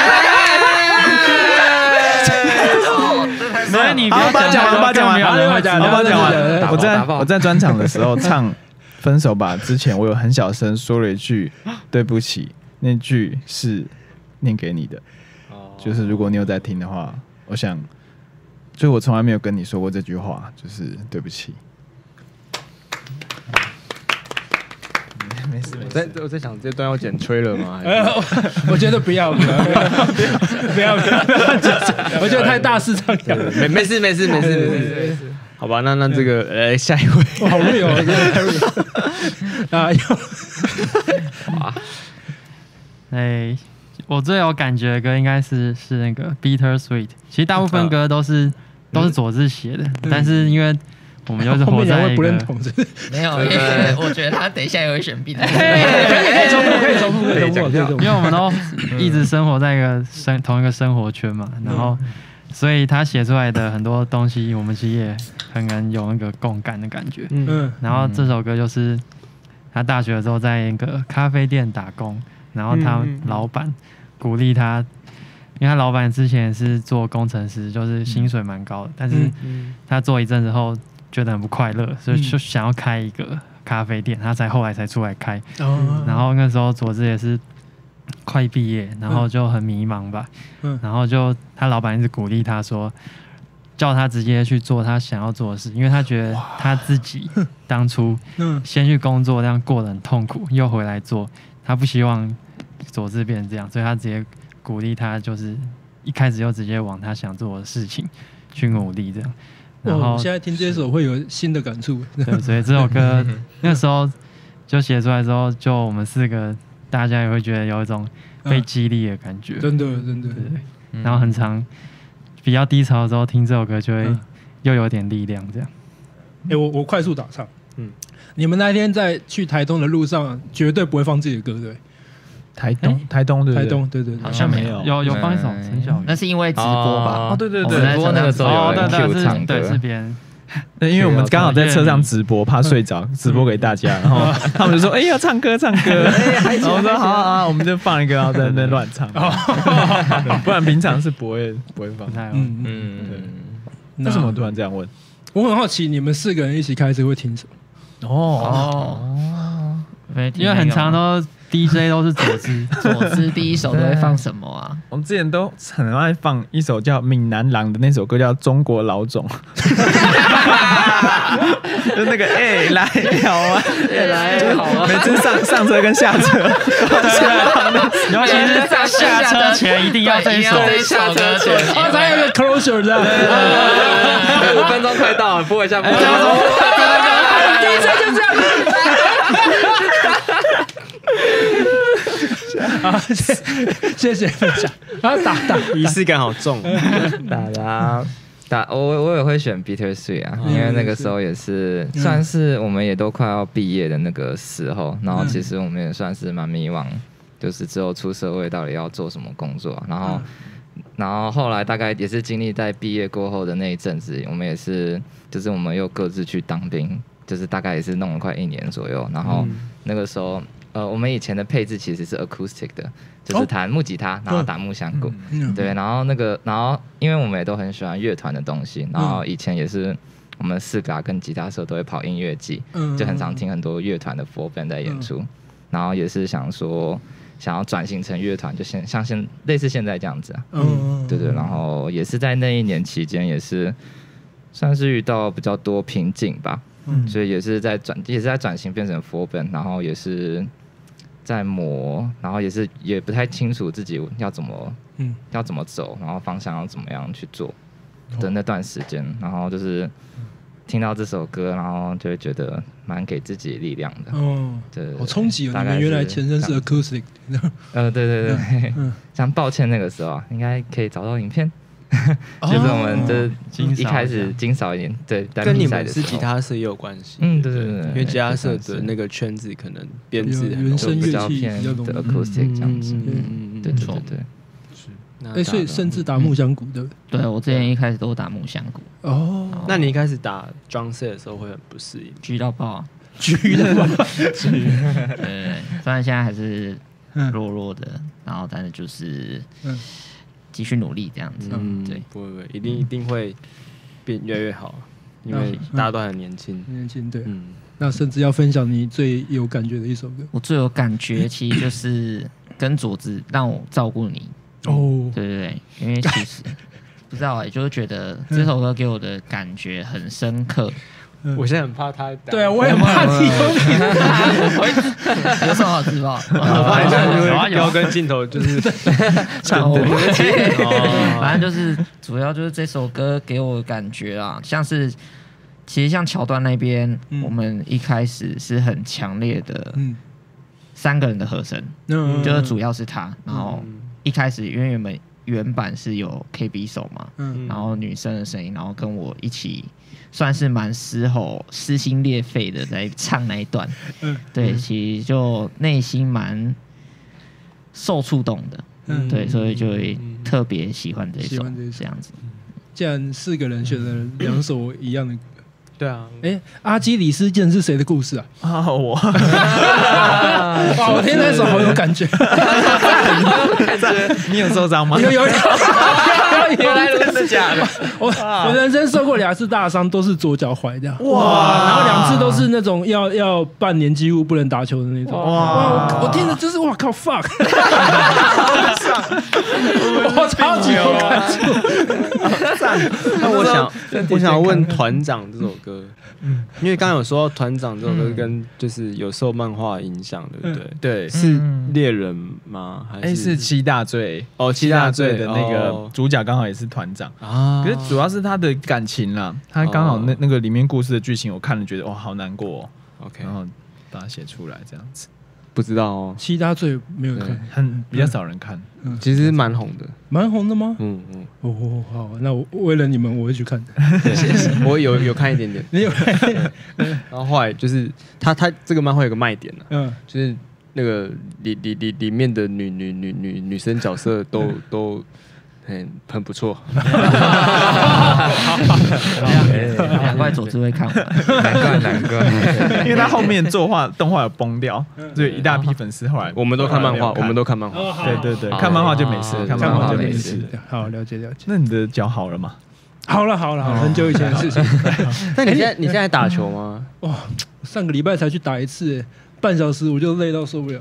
所以你不要把讲完，把讲完，把讲完，把讲完。我在我在专场的时候唱《分手吧》之前，我有很小声说了一句“对不起”，那句是念给你的。就是如果你有在听的话，我想，就我从来没有跟你说过这句话，就是对不起。没事，没事。 我在想这段要剪吹了吗？ 我觉得不要，不要，不要，不要，我觉得太大市场了。 没没事，没事，没事，没事。好吧，那那这个呃，下一位， 好累哦，太累了。啊， 哇，哎，我最有感觉的歌应该是是那个 Bitter Sweet。其实大部分歌都是都是佐治写的，但是因为。我们就是活在一个没有，因为我觉得他等一下也会选 B 的， 可以重复，可以重复，可以重复， 因为我们都一直生活在一个生同一个生活圈嘛，然后所以他写出来的很多东西，我们其实也很能有那个共感的感觉。嗯，然后这首歌就是他大学的时候在一个咖啡店打工，然后他老板鼓励他。因为他老板之前是做工程师，就是薪水蛮高的，但是他做一阵子后觉得很不快乐，所以就想要开一个咖啡店，他才后来才出来开。然后那时候佐治也是快毕业，然后就很迷茫吧，然后就他老板一直鼓励他说，叫他直接去做他想要做的事，因为他觉得他自己当初先去工作，这样过得很痛苦，又回来做，他不希望佐治变成这样，所以他直接。鼓励他，就是一开始就直接往他想做的事情去努力，这样。 然后现在听这首会有新的感触。 对，所以这首歌那时候就写出来之后，就我们四个大家也会觉得有一种被激励的感觉。 真的，真的。 对，然后很常比较低潮的时候听这首歌，就会又有点力量，这样。 哎，我我快速打岔。嗯，你们那天在去台东的路上，绝对不会放自己的歌，对？ 台东，台东对台东，对对， 好像没有， 有有放一首陈小鱼， 那是因为直播吧？ 哦，对对对， 直播那个时候有人 Q 唱歌， 对，是别人。 对，因为我们刚好在车上直播，怕睡着，直播给大家，然后他们就说：“哎，要唱歌，唱歌。”然后我说：“好啊，我们就放一个，然后在那边乱唱，不然平常是不会不会放。”嗯嗯，对。为什么突然这样问？ 我很好奇，你们四个人一起开车会听什么？ 哦哦，因为很常都。 D J 都是佐之， 佐之第一首都会放什么啊？ 我们之前都很爱放一首叫闽南郎的那首歌，叫《中国老种》，就那个哎、欸、来好啊， 哎来好啊， 每次上上车跟下车， 尤其是在下车前一定要这一首， 下车前， 哦，还有一个 closure 的， 五分钟快到了，播一下，播一下。 第一次就这样。好，谢谢谢分享。然后打打仪式感好重， 打打打，我我也会选 Bittersweet 啊，因为那个时候也是算是我们也都快要毕业的那个时候，然后其实我们也算是蛮迷惘，就是之后出社会到底要做什么工作，然后然后后来大概也是经历在毕业过后的那一阵子，我们也是就是我们又各自去当兵，就是大概也是弄了快一年左右，然后那个时候。呃，我们以前的配置其实是 acoustic 的，就是弹木吉他，然后打木箱鼓，嗯、对，然后那个，然后因为我们也都很喜欢乐团的东西，然后以前也是我们四个跟吉他社都会跑音乐季，嗯、就很常听很多乐团的 full band 在演出，嗯、然后也是想说想要转型成乐团，就现像现类似现在这样子啊，嗯，对对，然后也是在那一年期间，也是算是遇到比较多瓶颈吧，嗯、所以也是在转，也是在转型变成 full band，然后也是。在磨，然后也是也不太清楚自己要怎么，嗯，要怎么走，然后方向要怎么样去做的那段时间，然后就是听到这首歌，然后就会觉得蛮给自己力量的。哦，对， 好冲击哦！你们原来前身是 acoustic。 呃，对对对，嗯，像抱歉那个时候啊，应该可以找到影片。就是我们的一开始金扫一点，对， 跟你们是吉他社也有关系。 嗯，对对对， 因为吉他社的那个圈子可能编制原声乐器偏的 acoustic 这样子。嗯，对对对。 是。哎，所以甚至打木箱鼓的。 对，我之前一开始都打木箱鼓。 哦。那你一开始打 drum set 的时候会很不适应？ 狙到爆， 狙到爆。 对，虽然现在还是弱弱的，然后但是就是。继续努力这样子，嗯，对， 不会不会，一定一定会变越来越好，因为大家都很年轻， 年轻对，嗯，那甚至要分享你最有感觉的一首歌， 我最有感觉其实就是跟佐治让我照顾你，哦，对对对，因为其实不知道哎，就是觉得这首歌给我的感觉很深刻。 我现在很怕他， 对啊，我也怕你有什么好知道？ 我怕你现在标跟镜头就是唱我，反正就是主要就是这首歌给我的感觉啊，像是其实像桥段那边，我们一开始是很强烈的三个人的和声，就是主要是他，然后一开始因为原本原版是有 K B 手嘛，然后女生的声音，然后跟我一起。算是蛮嘶吼、撕心裂肺的在唱那一段，嗯，对，其实就内心蛮受触动的，嗯，对，所以就会特别喜欢这一首，这样子。 既然四个人选了两首一样的， 对啊， 哎，阿基里斯腱是谁的故事啊？ 啊，我， 哇，我听那首好有感觉， 感觉你有受伤吗？ 有有有。 原来如此，假的。 我我人生受过两次大伤，都是左脚踝的。哇！然后两次都是那种要要半年几乎不能打球的那种。哇！我听着就是哇靠 fuck！ 我超级有感触。那我想我想问团长这首歌，因为刚刚有说到团长这首歌跟就是有受漫画影响，对不对？ 对， 是猎人吗？还是是七大罪？哦，七大罪的那个主角刚好也是团长啊。可是主要是他的感情啦，他刚好那那个里面故事的剧情，我看了觉得哇好难过。OK， 然后把它写出来这样子。 不知道哦， 七大罪没有看， 很比较少人看， 嗯，其实蛮红的， 蛮红的吗？嗯嗯，哦好，那我为了你们我会去看， 我有有看一点点， 你有看， 然后后来就是他他这个漫画有个卖点呢，嗯，就是那个里里里里面的女女女女女生角色都都。很很不错，难怪佐治会看完， 难怪难怪， 因为他后面作画动画有崩掉，所以一大批粉丝后来我们都看漫画，我们都看漫画， 对对对，看漫画就没事，看漫画就没事。 好，了解了解。 那你的脚好了吗？ 好了好了，很久以前的事情。 那你现在你现在打球吗？ 哇，上个礼拜才去打一次，半小时我就累到受不了。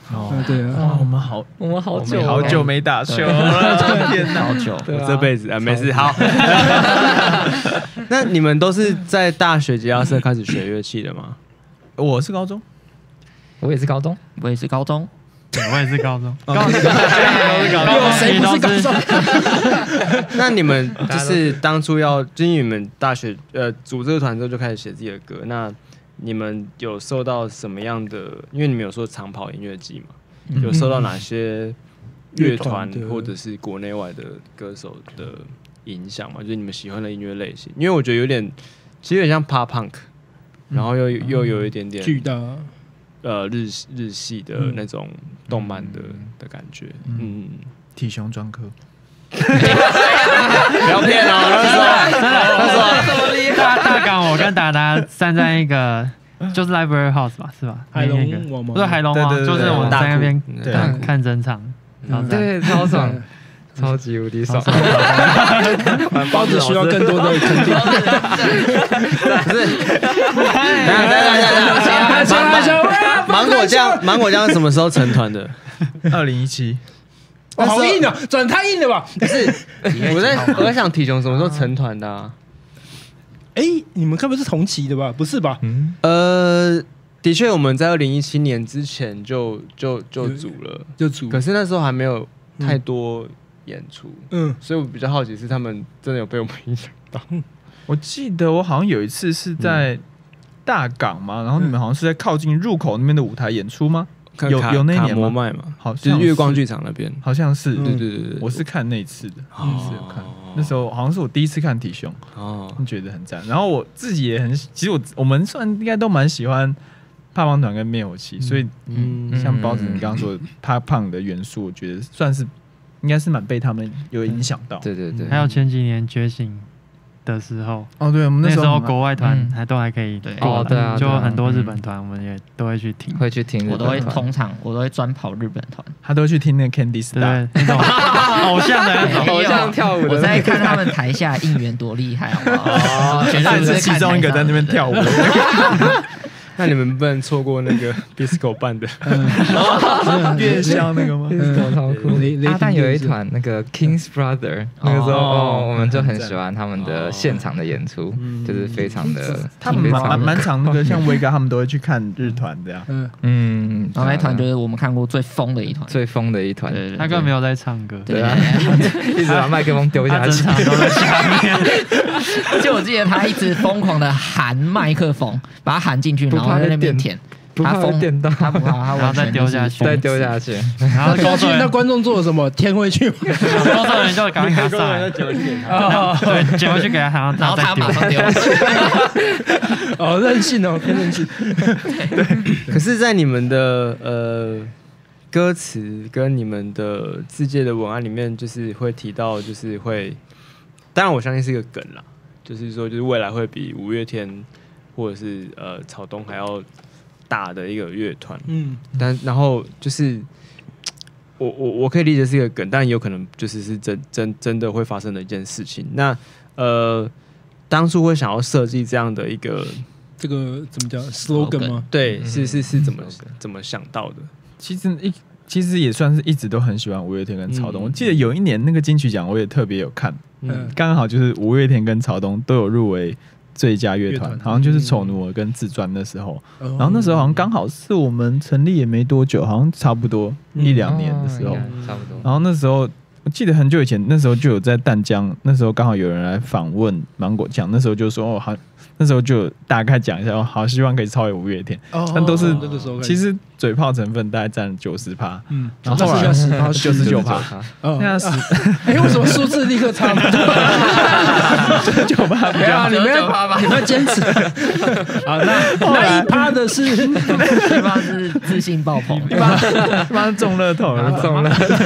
哦，对啊，我们好， 我们好久好久没打球了，天哪， 好久， 我这辈子啊，没事，好。那你们都是在大学吉他社开始学乐器的吗？ 我是高中， 我也是高中， 我也是高中。 我也是高中， 高中，有谁不是高中？ 那你们就是当初要，就是你们大学呃组这个团之后就开始写自己的歌，那你们有受到什么样的？因为你们有说长跑音乐季嘛，嗯、有受到哪些乐团或者是国内外的歌手的影响吗？就是你们喜欢的音乐类型？因为我觉得有点，其实有点像 pop punk， 然后又、嗯、又有一点点巨大。 呃，日日系的那种动漫的、嗯、的感觉，嗯， 体熊专科， 不要骗哦，那时候真的，那时候大大港，我跟达达站在一个就是 Library House 吧，是吧？ 海龙王吗？ 不是海龙王，就是我们在那边看看整场， 对，超爽。超级无敌爽！ 包子需要更多的肯定。 不是，等下等下等下，芒果酱芒果酱什么时候成团的？ 二零一七。 好硬啊，转太硬了吧？ 不是，我在我在想体熊什么时候成团的啊？ 哎，你们该不是同期的吧？不是吧？ 嗯，呃。的确，我们在二零一七年之前就就就组了， 就组， 可是那时候还没有太多演出，嗯，所以我比较好奇是他们真的有被我们影响到。 我记得我好像有一次是在大港嘛，然后你们好像是在靠近入口那边的舞台演出吗？有有那年吗？嘛，好，就是月光剧场那边， 好像是， 对对对， 我是看那一次的，第一次看，那时候好像是我第一次看体熊，哦，觉得很赞。然后我自己也很，其实我我们算应该都蛮喜欢怕胖团跟灭火器，所以嗯，像包子你刚刚说的怕胖的元素，我觉得算是应该是蛮被他们有影响到。 对对对， 还有前几年觉醒的时候， 哦，对，我们那时候国外团还都还可以过来，就很多日本团我们也都会去听， 会去听， 我都会通常我都会专跑日本团， 他都会去听那个 Candy Star 那种偶像的偶像跳舞的， 我在看他们台下应援多厉害，好不好？全是其中一个在那边跳舞。 那你们不能错过那个 Disco 办的月香那个吗？ 超酷！阿蛋有一团那个 King's Brother， 那个时候哦，我们就很喜欢他们的现场的演出，就是非常的， 他们蛮蛮常那个像威哥他们都会去看日团这样。 嗯， 然后那一团就是我们看过最疯的一团， 最疯的一团， 他根本没有在唱歌， 对啊，一直把麦克风丢下去， 都在下面。 而且我记得他一直疯狂的含麦克风，把它含进去，然后在那边舔， 他疯电到， 他不怕，他然后再丢下去， 再丢下去， 然后下去，那观众做了什么？填回去， 工作人员就赶快给他上来， 捡回去给他， 对，捡回去给他， 然后他马上丢。 哦，任性哦，偏任性。 对，可是，在你们的呃歌词跟你们的自介的文案里面，就是会提到，就是会，当然我相信是一个梗啦，就是说，就是未来会比五月天或者是呃草东还要大的一个乐团，嗯，但然后就是我我我可以理解是一个梗，但有可能就是是真真真的会发生的一件事情。那呃，当初会想要设计这样的一个这个怎么讲 slogan 吗？ 对，嗯、是是是怎么怎么想到的？ 其实一其实也算是一直都很喜欢五月天跟草东。嗯、我记得有一年那个金曲奖我也特别有看，嗯，刚好就是五月天跟草东都有入围最佳乐团，好像就是丑奴儿跟自传的时候，嗯、然后那时候好像刚好是我们成立也没多久，好像差不多一两年的时候， 嗯、差不多。 然后那时候我记得很久以前，那时候就有在淡江，那时候刚好有人来访问芒果酱，那时候就说哦好。那时候就大概讲一下，好希望可以超越五月天，哦、但都是、哦、其实嘴炮成分大概占九十趴，嗯，然后后来十趴九十九趴， 现在十，哎，为什么数字立刻差不多？ 九十九趴， 没有啊，你们要你们要坚持啊，那那一趴的是一趴是自信爆棚， 一趴一趴是中乐透， 中乐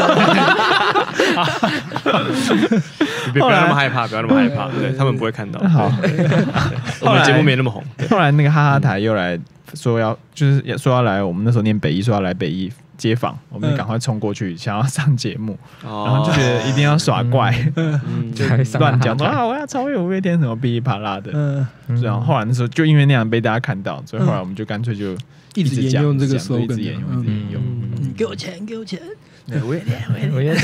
透。 不要那么害怕，不要那么害怕，对他们不会看到。 好， 我们节目没那么红。 后来那个哈哈台又来说要，就是说要来，我们那时候念北一，说要来北一街访，我们就赶快冲过去，想要上节目，然后就觉得一定要耍怪，就乱讲说啊我要超越五月天什么噼里啪啦的。然后后来那时候就因为那样被大家看到，所以后来我们就干脆就一直沿用这个 slogan， 一直沿用，一直沿用。 给我钱，给我钱。 我也我也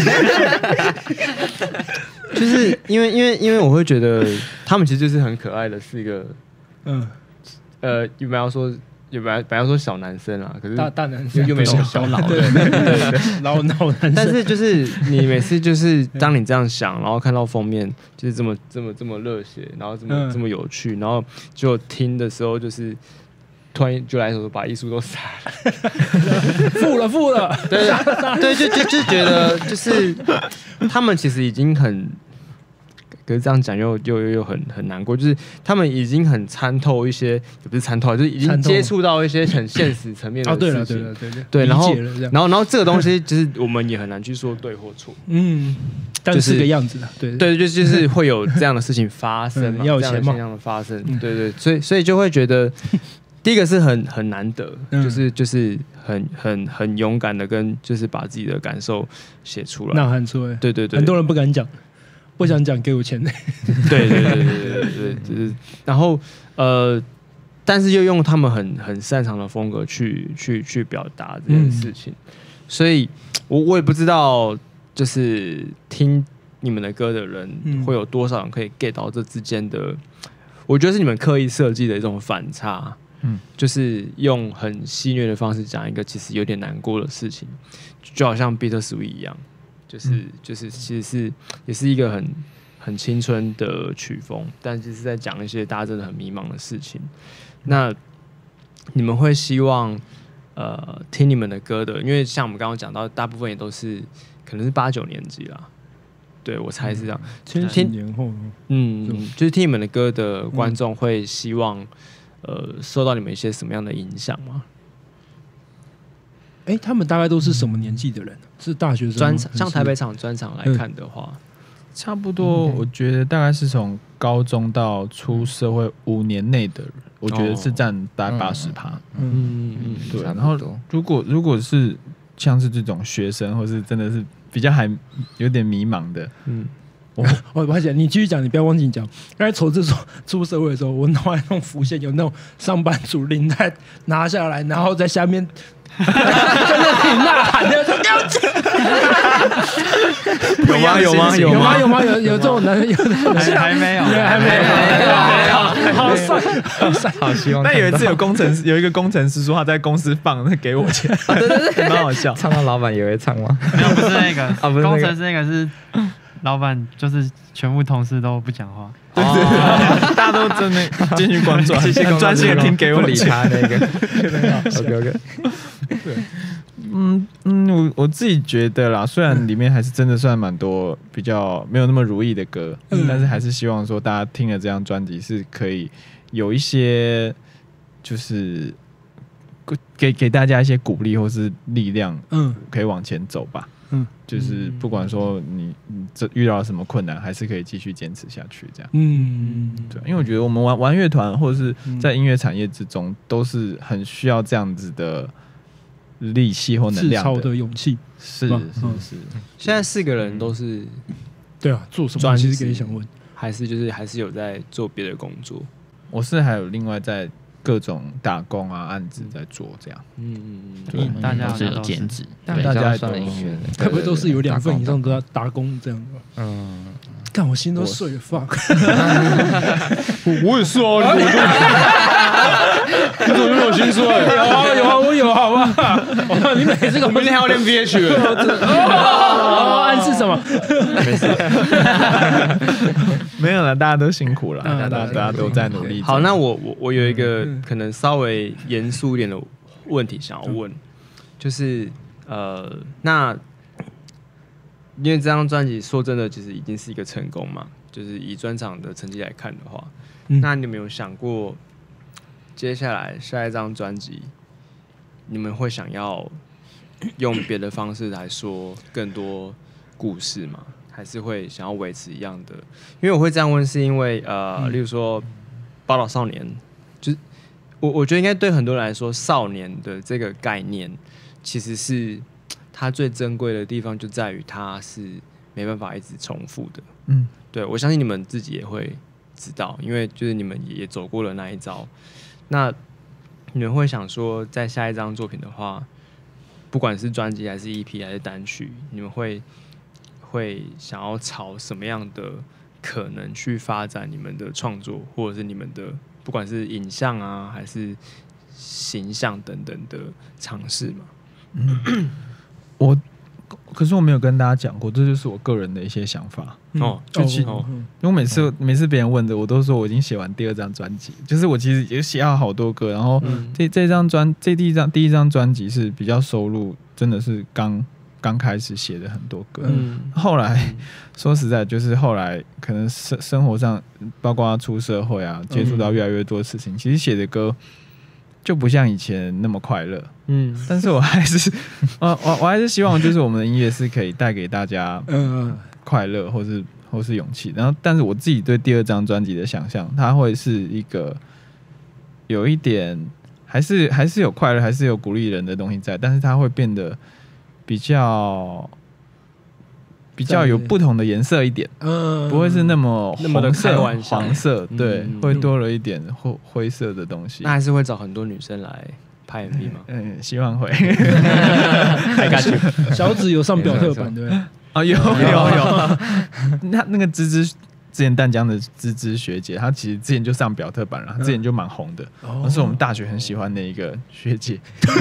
就是因为因为因为我会觉得他们其实就是很可爱的，是一个嗯呃，一般要说。就本来本来要说小男生啊，可是大大男生又没有小老对对对老老男生。 但是就是你每次就是当你这样想，然后看到封面就是这么这么这么热血，然后这么、嗯、这么有趣，然后就听的时候就是突然就来一首把艺术都撒了， 付了付了， 对对，就就就觉得就是他们其实已经很。可是这样讲又又又很很难过，就是他们已经很参透一些，也不是参透，就是已经接触到一些很现实层面的事情。 哦，对了对了对对对，然后然后然后这个东西就是我们也很难去说对或错， 嗯，但是个样子的，对对，就就是会有这样的事情发生嘛， 嗯、要有钱嘛， 这样的发生，嗯、对对，所以所以就会觉得，第一个是很很难得，嗯、就是就是很很很勇敢的跟就是把自己的感受写出来， 呐喊出来， 对对对， 很多人不敢讲。不想讲给我钱的， 对对对对对对，就是然后呃，但是又用他们很很擅长的风格去去去表达这件事情，嗯、所以我我也不知道，就是听你们的歌的人、嗯、会有多少人可以 get 到这之间的，我觉得是你们刻意设计的一种反差，嗯，就是用很戏谑的方式讲一个其实有点难过的事情，就好像 Bittersweet 一样。就是、嗯、就是其实是也是一个很很青春的曲风，但就是在讲一些大家真的很迷茫的事情。那你们会希望呃听你们的歌的，因为像我们刚刚讲到，大部分也都是可能是八九年级啦，对我猜是这样。 千禧年后， 嗯，就是听你们的歌的观众会希望呃受到你们一些什么样的影响吗？ 哎、欸，他们大概都是什么年纪的人？是大学生专场，像台北场专场来看的话，嗯、 差不多。我觉得大概是从高中到出社会五年内的人，嗯、我觉得是占大概八十趴。嗯嗯嗯，对。然后如果如果是像是这种学生，或是真的是比较还有点迷茫的，嗯。 我我发现你继续讲，你不要忘记讲。刚才筹资出出社会的时候，我脑海中浮现有那种上班族领带拿下来，然后在下面在那里呐喊的，说要钱。 有吗？有吗？ 有吗？有吗？有有这种男人？有还没有， 还没有，没有，好帅，好帅， 好希望。但有一次有工程师，有一个工程师说他在公司放，那给我钱， 对对对， 蛮好笑。 唱到老板也会唱吗？ 没有，不是那个啊，不是工程师，那个是。老板就是全部同事都不讲话， 对对对，大家都真的进去关注，很专心的听给我理他那个。OK OK， 对，嗯嗯，我我自己觉得啦，虽然里面还是真的算蛮多比较没有那么如意的歌，嗯、但是还是希望说大家听了这张专辑是可以有一些就是给给大家一些鼓励或是力量，嗯，可以往前走吧。嗯，就是不管说你你这遇到了什么困难，还是可以继续坚持下去，这样。嗯，对，因为我觉得我们玩玩乐团或者是在音乐产业之中，都是很需要这样子的力气或能量的， 自超的勇气。 是是是。 现在四个人都是， 对啊，做什么？其实可以想问， 还是就是还是有在做别的工作？ 我是还有另外在。各种打工啊案子在做这样，嗯嗯嗯，大家都是有兼职， 大家算音乐人， 该不会都是有两份以上都在打工这样的吧？嗯，干我心都碎了 ，fuck！ 我也是哦，你怎么没有心碎？ 有啊有啊，我有，好不好？你每次我明天还要练 V H 哦，暗示什么？ 没事，没有了，大家都辛苦了，大家大家都在努力。 好，那我我我有一个可能稍微严肃一点的问题想要问，就是呃，那因为这张专辑说真的，其实已经是一个成功嘛，就是以专场的成绩来看的话，嗯、那你们有想过接下来下一张专辑，你们会想要用别的方式来说更多故事吗？还是会想要维持一样的？因为我会这样问，是因为呃，嗯、例如说《宝岛少年》，就是我我觉得应该对很多人来说，少年的这个概念，其实是它最珍贵的地方，就在于它是没办法一直重复的。嗯，对，我相信你们自己也会知道，因为就是你们也走过了那一招。那你们会想说，在下一张作品的话， 不管是专辑还是 E P 还是单曲，你们会会想要朝什么样的可能去发展你们的创作，或者是你们的不管是影像啊还是形象等等的尝试嘛？ 嗯，我可是我没有跟大家讲过，这就是我个人的一些想法。哦，就其实、哦、因为每次、哦、每次别人问的，我都说我已经写完第二张专辑，就是我其实也写好好多歌，然后这、嗯、这张专这第一张第一张专辑是比较收录，真的是刚刚开始写的很多歌。嗯，后来、嗯、说实在，就是后来可能生生活上，包括出社会啊，接触到越来越多的事情，嗯、其实写的歌就不像以前那么快乐。嗯，但是我还是我我我还是希望，就是我们的音乐是可以带给大家嗯快乐，或是或是勇气。然后，但是我自己对第二张专辑的想象，它会是一个有一点还是还是有快乐，还是有鼓励人的东西在，但是它会变得比较比较有不同的颜色一点，嗯，不会是那么红色、黄色，对，嗯、会多了一点灰灰色的东西。 那还是会找很多女生来拍 M V 吗？ 嗯，希望会。太感谢。 小紫有上表特版对不对？ 啊，有有有。那那个芝芝之前淡江的芝芝学姐，她其实之前就上表特版了，之前就蛮红的，那、哦、是我们大学很喜欢的一个学姐。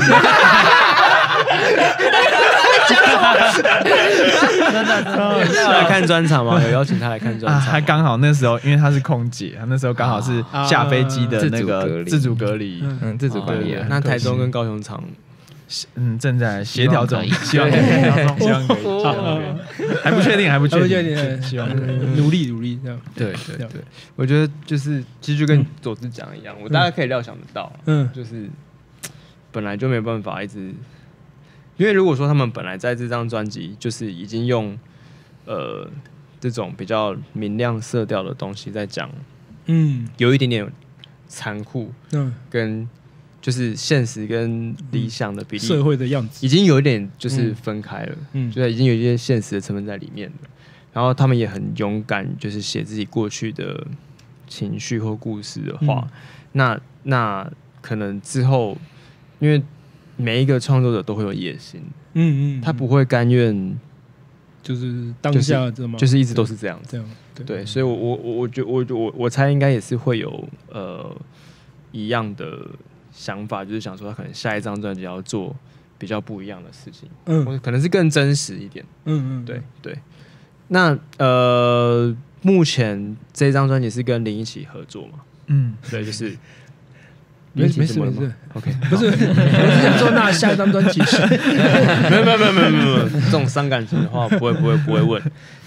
真的真的来看专场吗？有邀请他来看专场、啊， 他刚好那时候因为他是空姐，他那时候刚好是下飞机的那个自主隔离， 嗯，自主隔离、啊。 那台中跟高雄场， 嗯，正在协调中，希望可以，希望可以，还不确定，还不确定，希望努力努力这样。 对对对，我觉得就是其实就跟佐治讲一样，我大概可以料想得到，嗯，就是本来就没办法一直。因为如果说他们本来在这张专辑就是已经用呃这种比较明亮色调的东西在讲，嗯，有一点点残酷，嗯，跟就是现实跟理想的比例， 社会的样子已经有一点就是分开了，嗯，就是已经有一些现实的成分在里面了。然后他们也很勇敢，就是写自己过去的情绪或故事的话，嗯、那那可能之后因为。每一个创作者都会有野心，嗯嗯，他不会甘愿， 就是当下这么、 就是，就是一直都是这样子， 这样对, 对，所以我我我我觉我我我猜应该也是会有呃一样的想法，就是想说他可能下一张专辑要做比较不一样的事情，嗯，或可能是更真实一点，嗯嗯，对对。那呃，目前这张专辑是跟林一起合作嘛？嗯，对，就是。 没事没事没事 ，OK， 不是，我是想说那下一张专辑， 没有没有没有没有没有，这种伤感情的话不会不会不会问。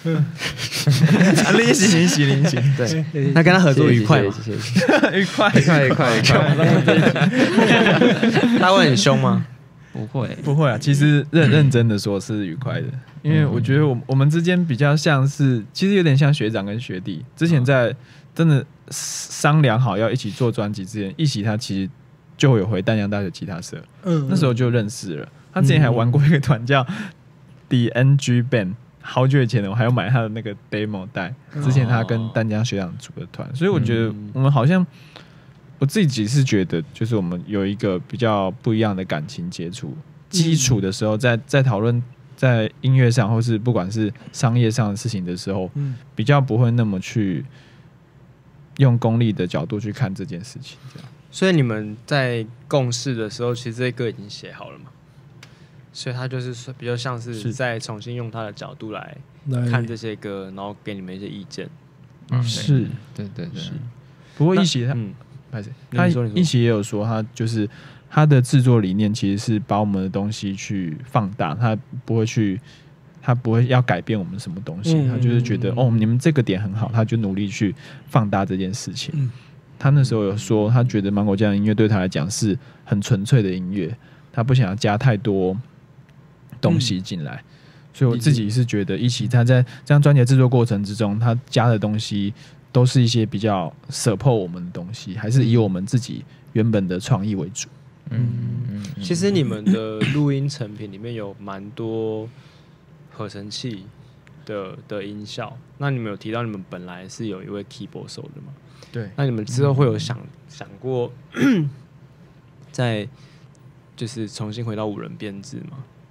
林行行林行， 对，那跟他合作愉快吗？ 愉快愉快愉快愉快。 他会很凶吗？ 不会不会啊，其实认认真的说是愉快的，因为我觉得我我们之间比较像是，其实有点像学长跟学弟，之前在真的。商量好要一起做专辑之前，一起他其实就有回淡江大学吉他社，嗯，那时候就认识了。他之前还玩过一个团叫 The N G Band， 好久以前的，我还有买他的那个 demo 带。之前他跟淡江学长组的团，所以我觉得我们好像，我自己是觉得，就是我们有一个比较不一样的感情接触基础的时候，在在讨论在音乐上或是不管是商业上的事情的时候，嗯，比较不会那么去。用功利的角度去看这件事情，这样。 所以你们在共事的时候，其实这些歌已经写好了嘛？所以他就是比较像是再重新用他的角度来看这些歌，然后给你们一些意见。 嗯，是， 对对对。 不过一起他，嗯，他一起也有说，他就是他的制作理念其实是把我们的东西去放大，他不会去。他不会要改变我们什么东西，嗯、他就是觉得哦，你们这个点很好，他就努力去放大这件事情。嗯、他那时候有说，他觉得芒果酱的音乐对他来讲是很纯粹的音乐，他不想要加太多东西进来。嗯、所以我自己是觉得，一起他在这张专辑的制作过程之中，他加的东西都是一些比较 support 我们的东西，还是以我们自己原本的创意为主。 嗯，嗯其实你们的录音成品里面有蛮多。合成器 的, 的音效，那你们有提到你们本来是有一位 keyboard 手的吗？ 对， 那你们之后会有想、嗯、想过，在就是重新回到五人编制吗？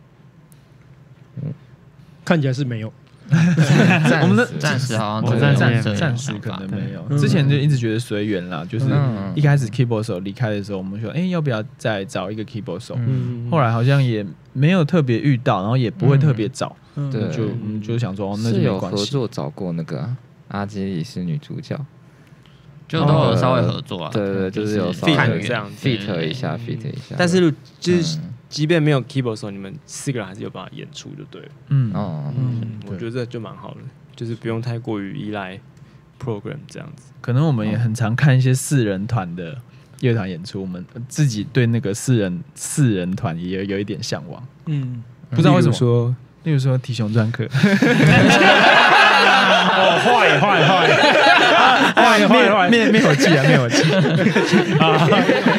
看起来是没有。 我们的暂时好像暂时暂时可能没有，之前就一直觉得随缘啦，就是一开始 keyboard 手离开的时候，我们说，哎，要不要再找一个 keyboard 手？后来好像也没有特别遇到，然后也不会特别找，对，就我们就想说，哦，那就没关系。 是有合作找过那个阿基里斯女主角， 就都有稍微合作啊， 对对，就是有 fit 这样 fit 一下 fit 一下， 但是就是。即便没有 keyboard 的时候，你们四个人还是有办法演出，就对了。嗯哦，嗯，我觉得这就蛮好的，就是不用太过于依赖 program 这样子。 可能我们也很常看一些四人团的乐团演出，我们自己对那个四人四人团也有有一点向往。嗯，不知道为什么说，例如说体雄专科。 哦，坏坏坏坏坏坏， 灭灭火器啊，灭火器啊！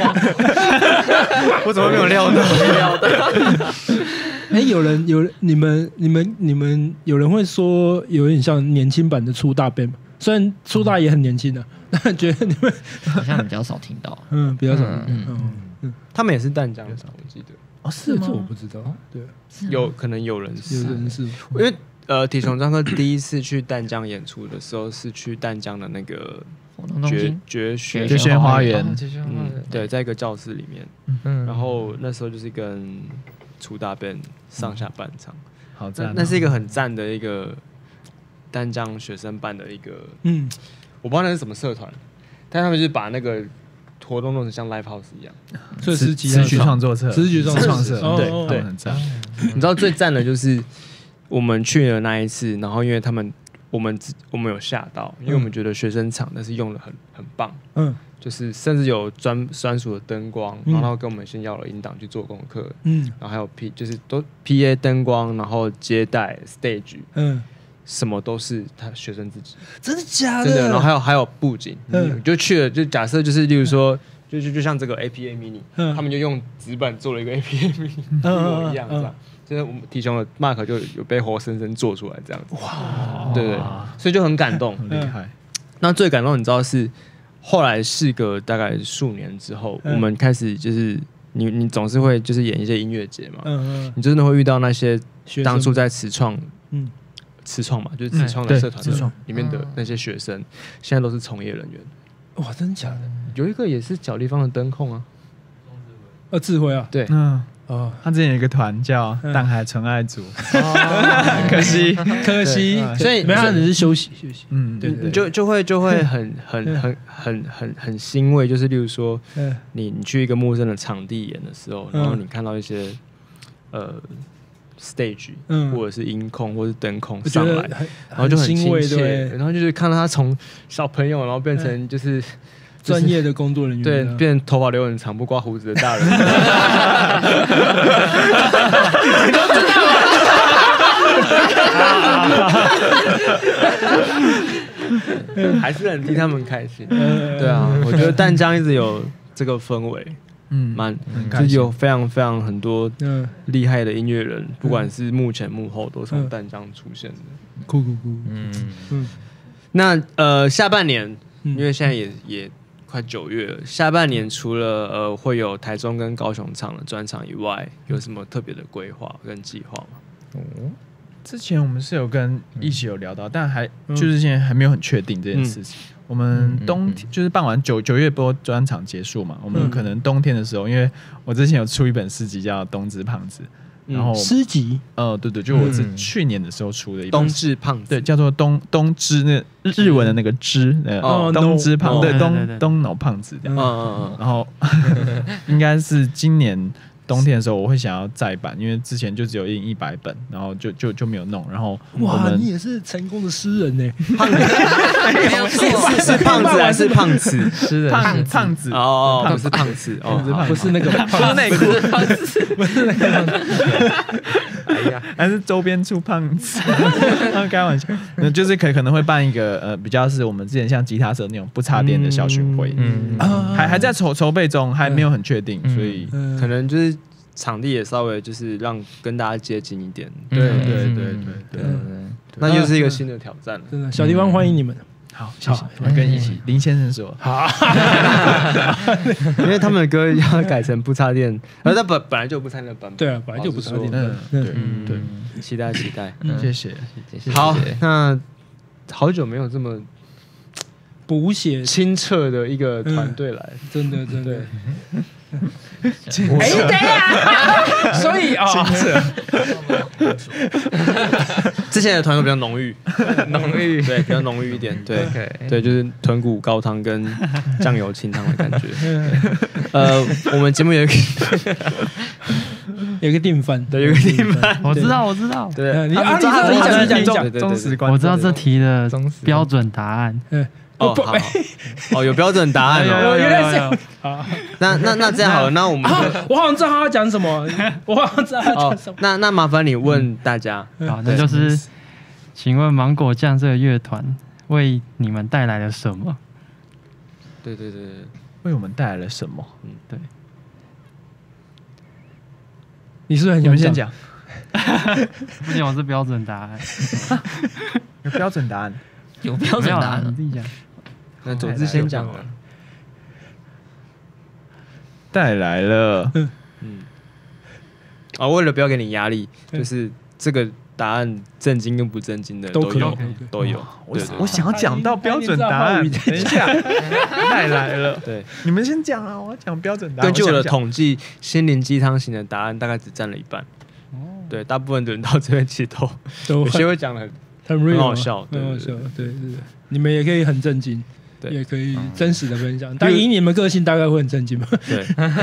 我怎么没有料到？料到？ 哎，有人有你们你们你们有人会说有点像年轻版的初大 band 吗？虽然初大也很年轻的，但觉得你们好像比较少听到。 嗯，比较少。 嗯嗯，他们也是淡江的，我记得。 哦，是吗？这我不知道。对， 有可能有人是， 有人是，因为。呃，体雄专科第一次去淡江演出的时候，是去淡江的那个绝绝学绝学花园， 嗯，对，在一个教室里面，嗯，然后那时候就是跟楚大 band 上下半场， 好赞， 那是一个很赞的一个淡江学生办的一个，嗯，我不知道那是什么社团，但他们就是把那个活动弄成像 live house 一样， 这是词曲创作社， 词曲创作社， 对对， 很赞。 你知道最赞的就是。我们去了那一次，然后因为他们，我们我们有吓到，因为我们觉得学生场但是用的很很棒，嗯，就是甚至有专专属的灯光，然后跟我们先要了音档去做功课，嗯，然后还有 P 就是都 P A 灯光，然后接待 stage，嗯，什么都是他学生自己， 真的假的？ 真的，然后还有还有布景，嗯，就去了，就假设就是例如说。就就就像这个 A P A mini，、嗯、他们就用纸板做了一个 A P A mini， 跟我一样，这样。就是我们体雄的 Mark 就有被活生生做出来这样子，哇，对对，所以就很感动， 很厉害。 那最感动，你知道是后来事隔大概数年之后，嗯、我们开始就是你你总是会就是演一些音乐节嘛，嗯嗯，你真的会遇到那些当初在慈创，嗯，慈创嘛，就是慈创的社团里面的那些学生，现在都是从业人员。 哇，真的假的？ 有一个也是角立方的灯控啊， 呃，智慧啊， 对， 嗯，哦，他之前有一个团叫淡海纯爱组，哦、可惜可惜， 所以没有，只是休息休息， 嗯，对对，就就会就会很很很很很很欣慰，就是例如说，你你去一个陌生的场地演的时候，然后你看到一些呃 stage，嗯，或者是音控或者是灯控上来，然后就很亲切，然后就是看到他从小朋友，然后变成就是。 专业的工作人员， 对，变头发留很长、不刮胡子的大人，你都知道吗？还是很替他们开心。对啊，我觉得淡江一直有这个氛围，嗯，蛮就是有非常非常很多厉害的音乐人，不管是幕前幕后，都从淡江出现的。 酷酷酷， 嗯嗯。那呃，下半年，因为现在也也。快九月了，下半年除了呃会有台中跟高雄场的专场以外，有什么特别的规划跟计划吗？ 哦，之前我们是有跟一起有聊到，但还就是现在还没有很确定这件事情。嗯、我们冬天就是办完九九月波专场结束嘛，我们可能冬天的时候，因为我之前有出一本诗集叫《冬之胖子》。然后诗集， 呃，对对，就我是去年的时候出的一本《 冬至胖子》， 对，叫做冬冬之那日文的那个之，哦，冬之胖，对，冬冬脑胖子这样，嗯嗯嗯，然后应该是今年冬天的时候，我会想要再版，因为之前就只有印一百本，然后就就就没有弄。然后哇，你也是成功的诗人呢， 胖子，是是胖子还是胖子？ 诗人胖胖子哦，不是胖子哦， 不是那个，不是那个胖子， 不是那个胖子。 哎呀，还是周边出胖子，开玩笑，就是可可能会办一个呃，比较是我们之前像吉他社那种不插电的小巡回，嗯，还还在筹筹备中，还没有很确定，所以可能就是。场地也稍微就是让跟大家接近一点， 对对对对对， 那就是一个新的挑战了。 真的，小地方欢迎你们。 好，谢谢。我们跟一起林先生说好， 因为他们的歌要改成不插电，而他本本来就不插电的版本。 对啊，本来就不插电。 嗯，对对， 期待期待。 谢谢。 好，那好久没有这么补血清澈的一个团队来， 真的真的。 哎，等下，所以啊， 之前的团队比较浓郁， 浓郁， 对，比较浓郁一点，对，对，就是豚骨高汤跟酱油清汤的感觉。呃，我们节目有一个有一个定番， 对，有一个定番， 我知道，我知道， 对， 你啊，你讲，你讲，你讲， 忠实观众， 我知道这题的标准答案。 哦，好，哦，有标准答案哦，原来是好，那那那这样好了，那我们我好像知道他要讲什么，我好像知道他讲什么。 那那麻烦你问大家， 好，那就是，请问芒果酱这个乐团为你们带来了什么？ 对对对， 为我们带来了什么？ 嗯，对。 你是不是很想你们先讲？ 不行，我是标准答案。 有标准答案， 有标准答案， 你自己讲。 那左志先讲了， 带来了，嗯， 啊，为了不要给你压力，就是这个答案正经跟不正经的都有，都有。 我我想要讲到标准答案，等一下，带来了，对，你们先讲啊，我要讲标准答案。 根据我的统计，心灵鸡汤型的答案大概只占了一半，对，大部分的人到这边其实都有些会讲的很很好笑， 很好笑，对对对，你们也可以很正经。也可以真实的分享，但以你们个性，大概会很震惊吧？ 对。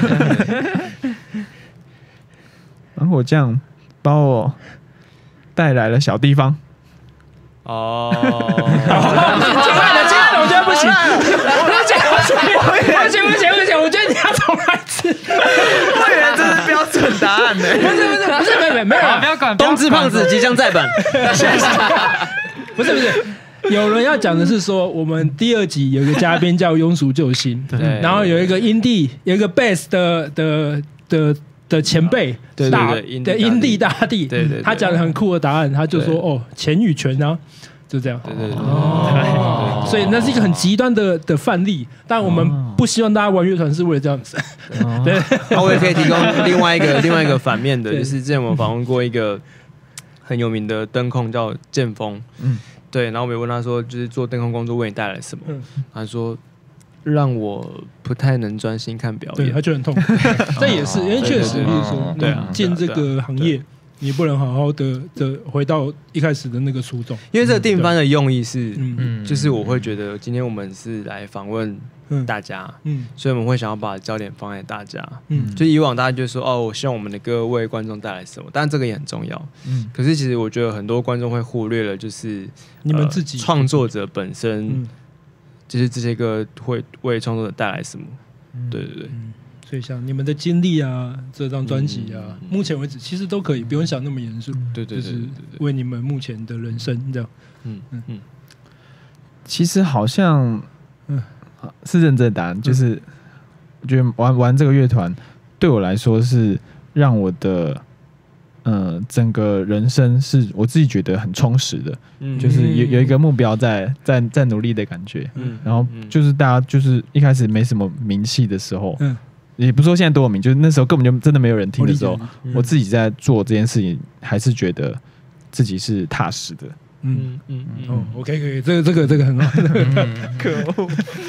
芒果酱帮我带来了小地方。 哦。进来了，进来了，我觉得不行，我都讲不行，不行，不行，不行，我觉得你要重来一次。 我以为这是标准答案呢。 不是，不是，不是，没有，没有， 不要管。 冬至胖子即将再版。 不是，不是。有人要讲的是说，我们第二集有一个嘉宾叫庸俗救星，然后有一个阴地，有一个 bass 的的的的前辈，大的阴地大帝，他讲的很酷的答案，他就说哦，钱与权啊，就这样。 对对对。 哦，所以那是一个很极端的的范例，但我们不希望大家玩乐团是为了这样子。对， 那我也可以提供另外一个另外一个反面的，就是之前我们访问过一个很有名的灯控叫剑锋，嗯。对，然后我们问他说，就是做灯控工作为你带来什么？嗯、他说让我不太能专心看表演， 对，他就很痛苦。这也是因为确实，例如说，对啊，进这个行业，你不能好好的的回到一开始的那个初衷。 因为这个定番的用意是，嗯，就是我会觉得今天我们是来访问大家，嗯，所以我们会想要把焦点放在大家，嗯，就以往大家就说哦，我希望我们的歌为观众带来什么，当然这个也很重要，嗯，可是其实我觉得很多观众会忽略了，就是你们自己创作者本身，就是这些歌会为创作者带来什么，对对对。 所以像你们的经历啊，这张专辑啊，嗯、目前为止其实都可以，不用想那么严肃。 对对对， 就是为你们目前的人生这样。嗯嗯嗯。 其实好像，嗯，是认真的答案，就是我觉得玩玩这个乐团对我来说是让我的呃整个人生是我自己觉得很充实的，嗯、就是有有一个目标在在在努力的感觉。嗯，然后就是大家就是一开始没什么名气的时候，嗯。也不是说现在多有名，就是那时候根本就真的没有人听的时候，我, 我自己在做这件事情，还是觉得自己是踏实的。 嗯嗯嗯，哦 ，OK 可以，这个这个这个很好。嗯、可恶！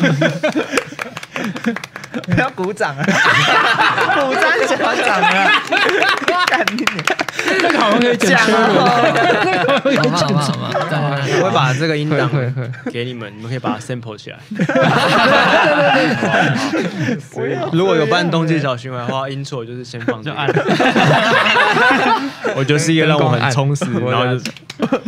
不要鼓掌啊！鼓掌小掌啊！干你！ 这个好像可以剪切入， 好吗？好吗？好吗？ 我会把这个音档给你们，你们可以把它 sample 起来。如果有办冬季小巡回的话 ，intro 就是先放这个。我觉得是一个让我很充实，然后就。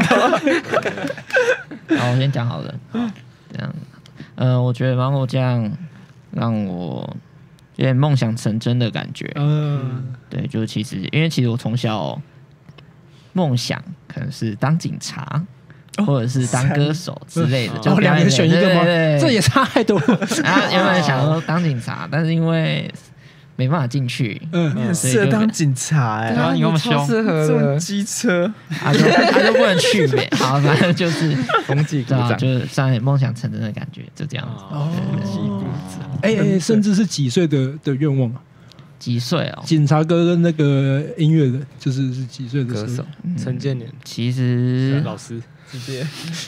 好，我先讲好了。这样，嗯、呃，我觉得芒果酱让我有点梦想成真的感觉。嗯，对，就是其实，因为其实我从小梦想可能是当警察。或者是当歌手之类的， 就两个人选一个吗？这也差太多了。 啊，原本想说当警察，但是因为没办法进去。 嗯，你很适合当警察哎、 欸，你那么凶， 适合坐机车， 他就他就不能去呗。好，反正就是风纪鼓掌， 就是让你梦想成真的感觉，就这样子。哦， 哎哎，甚至是几岁的的愿望啊？ 几岁哦？ 警察哥跟那个音乐的，就是是几岁的歌手？ 陈建年， 其实老师直接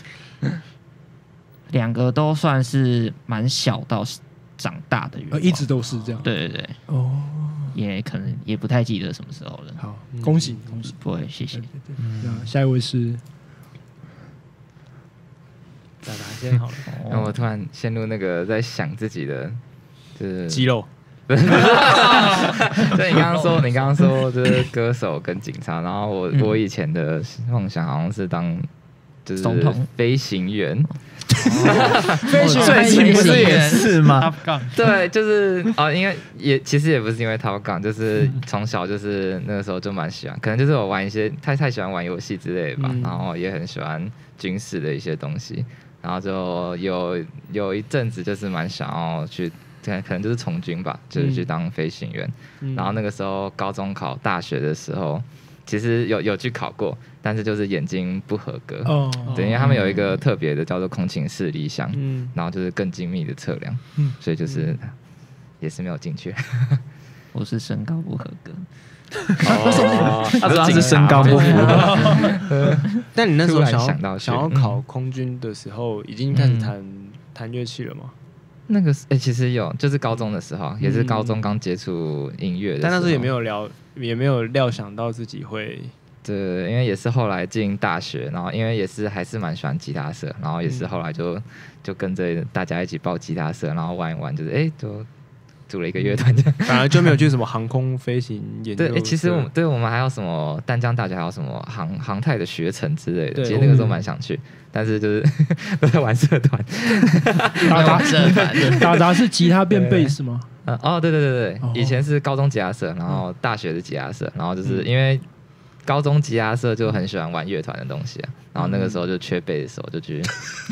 两个都算是蛮小到长大的愿望， 一直都是这样。 对对对，哦，也可能也不太记得什么时候了。 好，恭喜恭喜， 不会，谢谢。 那下一位是达达先好了。 然后我突然陷入那个在想自己的就是肌肉。 对，你刚刚说，你刚刚说就是歌手跟警察，然后我、嗯、我以前的梦想好像是当就是飞行员。 飞行员不是也是吗？ 对，就是啊，因为也其实也不是因为Top Gun，就是从小就是那个时候就蛮喜欢，可能就是我玩一些太太喜欢玩游戏之类的吧，嗯、然后也很喜欢军事的一些东西，然后就有有一阵子就是蛮想要去。可能就是从军吧，就是去当飞行员。嗯、然后那个时候高中考大学的时候，其实有有去考过，但是就是眼睛不合格。哦，对，因为他们有一个特别的叫做空勤视力项，嗯、然后就是更精密的测量，嗯、所以就是也是没有进去。 我是身高不合格。 哦，他说他是身高不符合。 但你那时候想要想到想要考空军的时候，已经开始弹弹乐器了吗？ 那个哎、欸，其实有，就是高中的时候，也是高中刚接触音乐的时候， 但那时候也没有料，也没有料想到自己会。 对，因为也是后来进大学，然后因为也是还是蛮喜欢吉他社，然后也是后来就、嗯、就跟着大家一起报吉他社，然后玩一玩，就是哎、欸，就组了一个乐团， 反而就没有去什么航空飞行研究。 对，欸、其实我们对我们还有什么淡江大学还有什么航航太的学程之类的，其实那个时候蛮想去。但是就是都在玩社团， 打打社团，打打是吉他变贝斯吗？ 哦，对对对对，哦、以前是高中吉他社，然后大学是吉他社，然后就是因为高中吉他社就很喜欢玩乐团的东西啊，然后那个时候就缺贝的时候就去，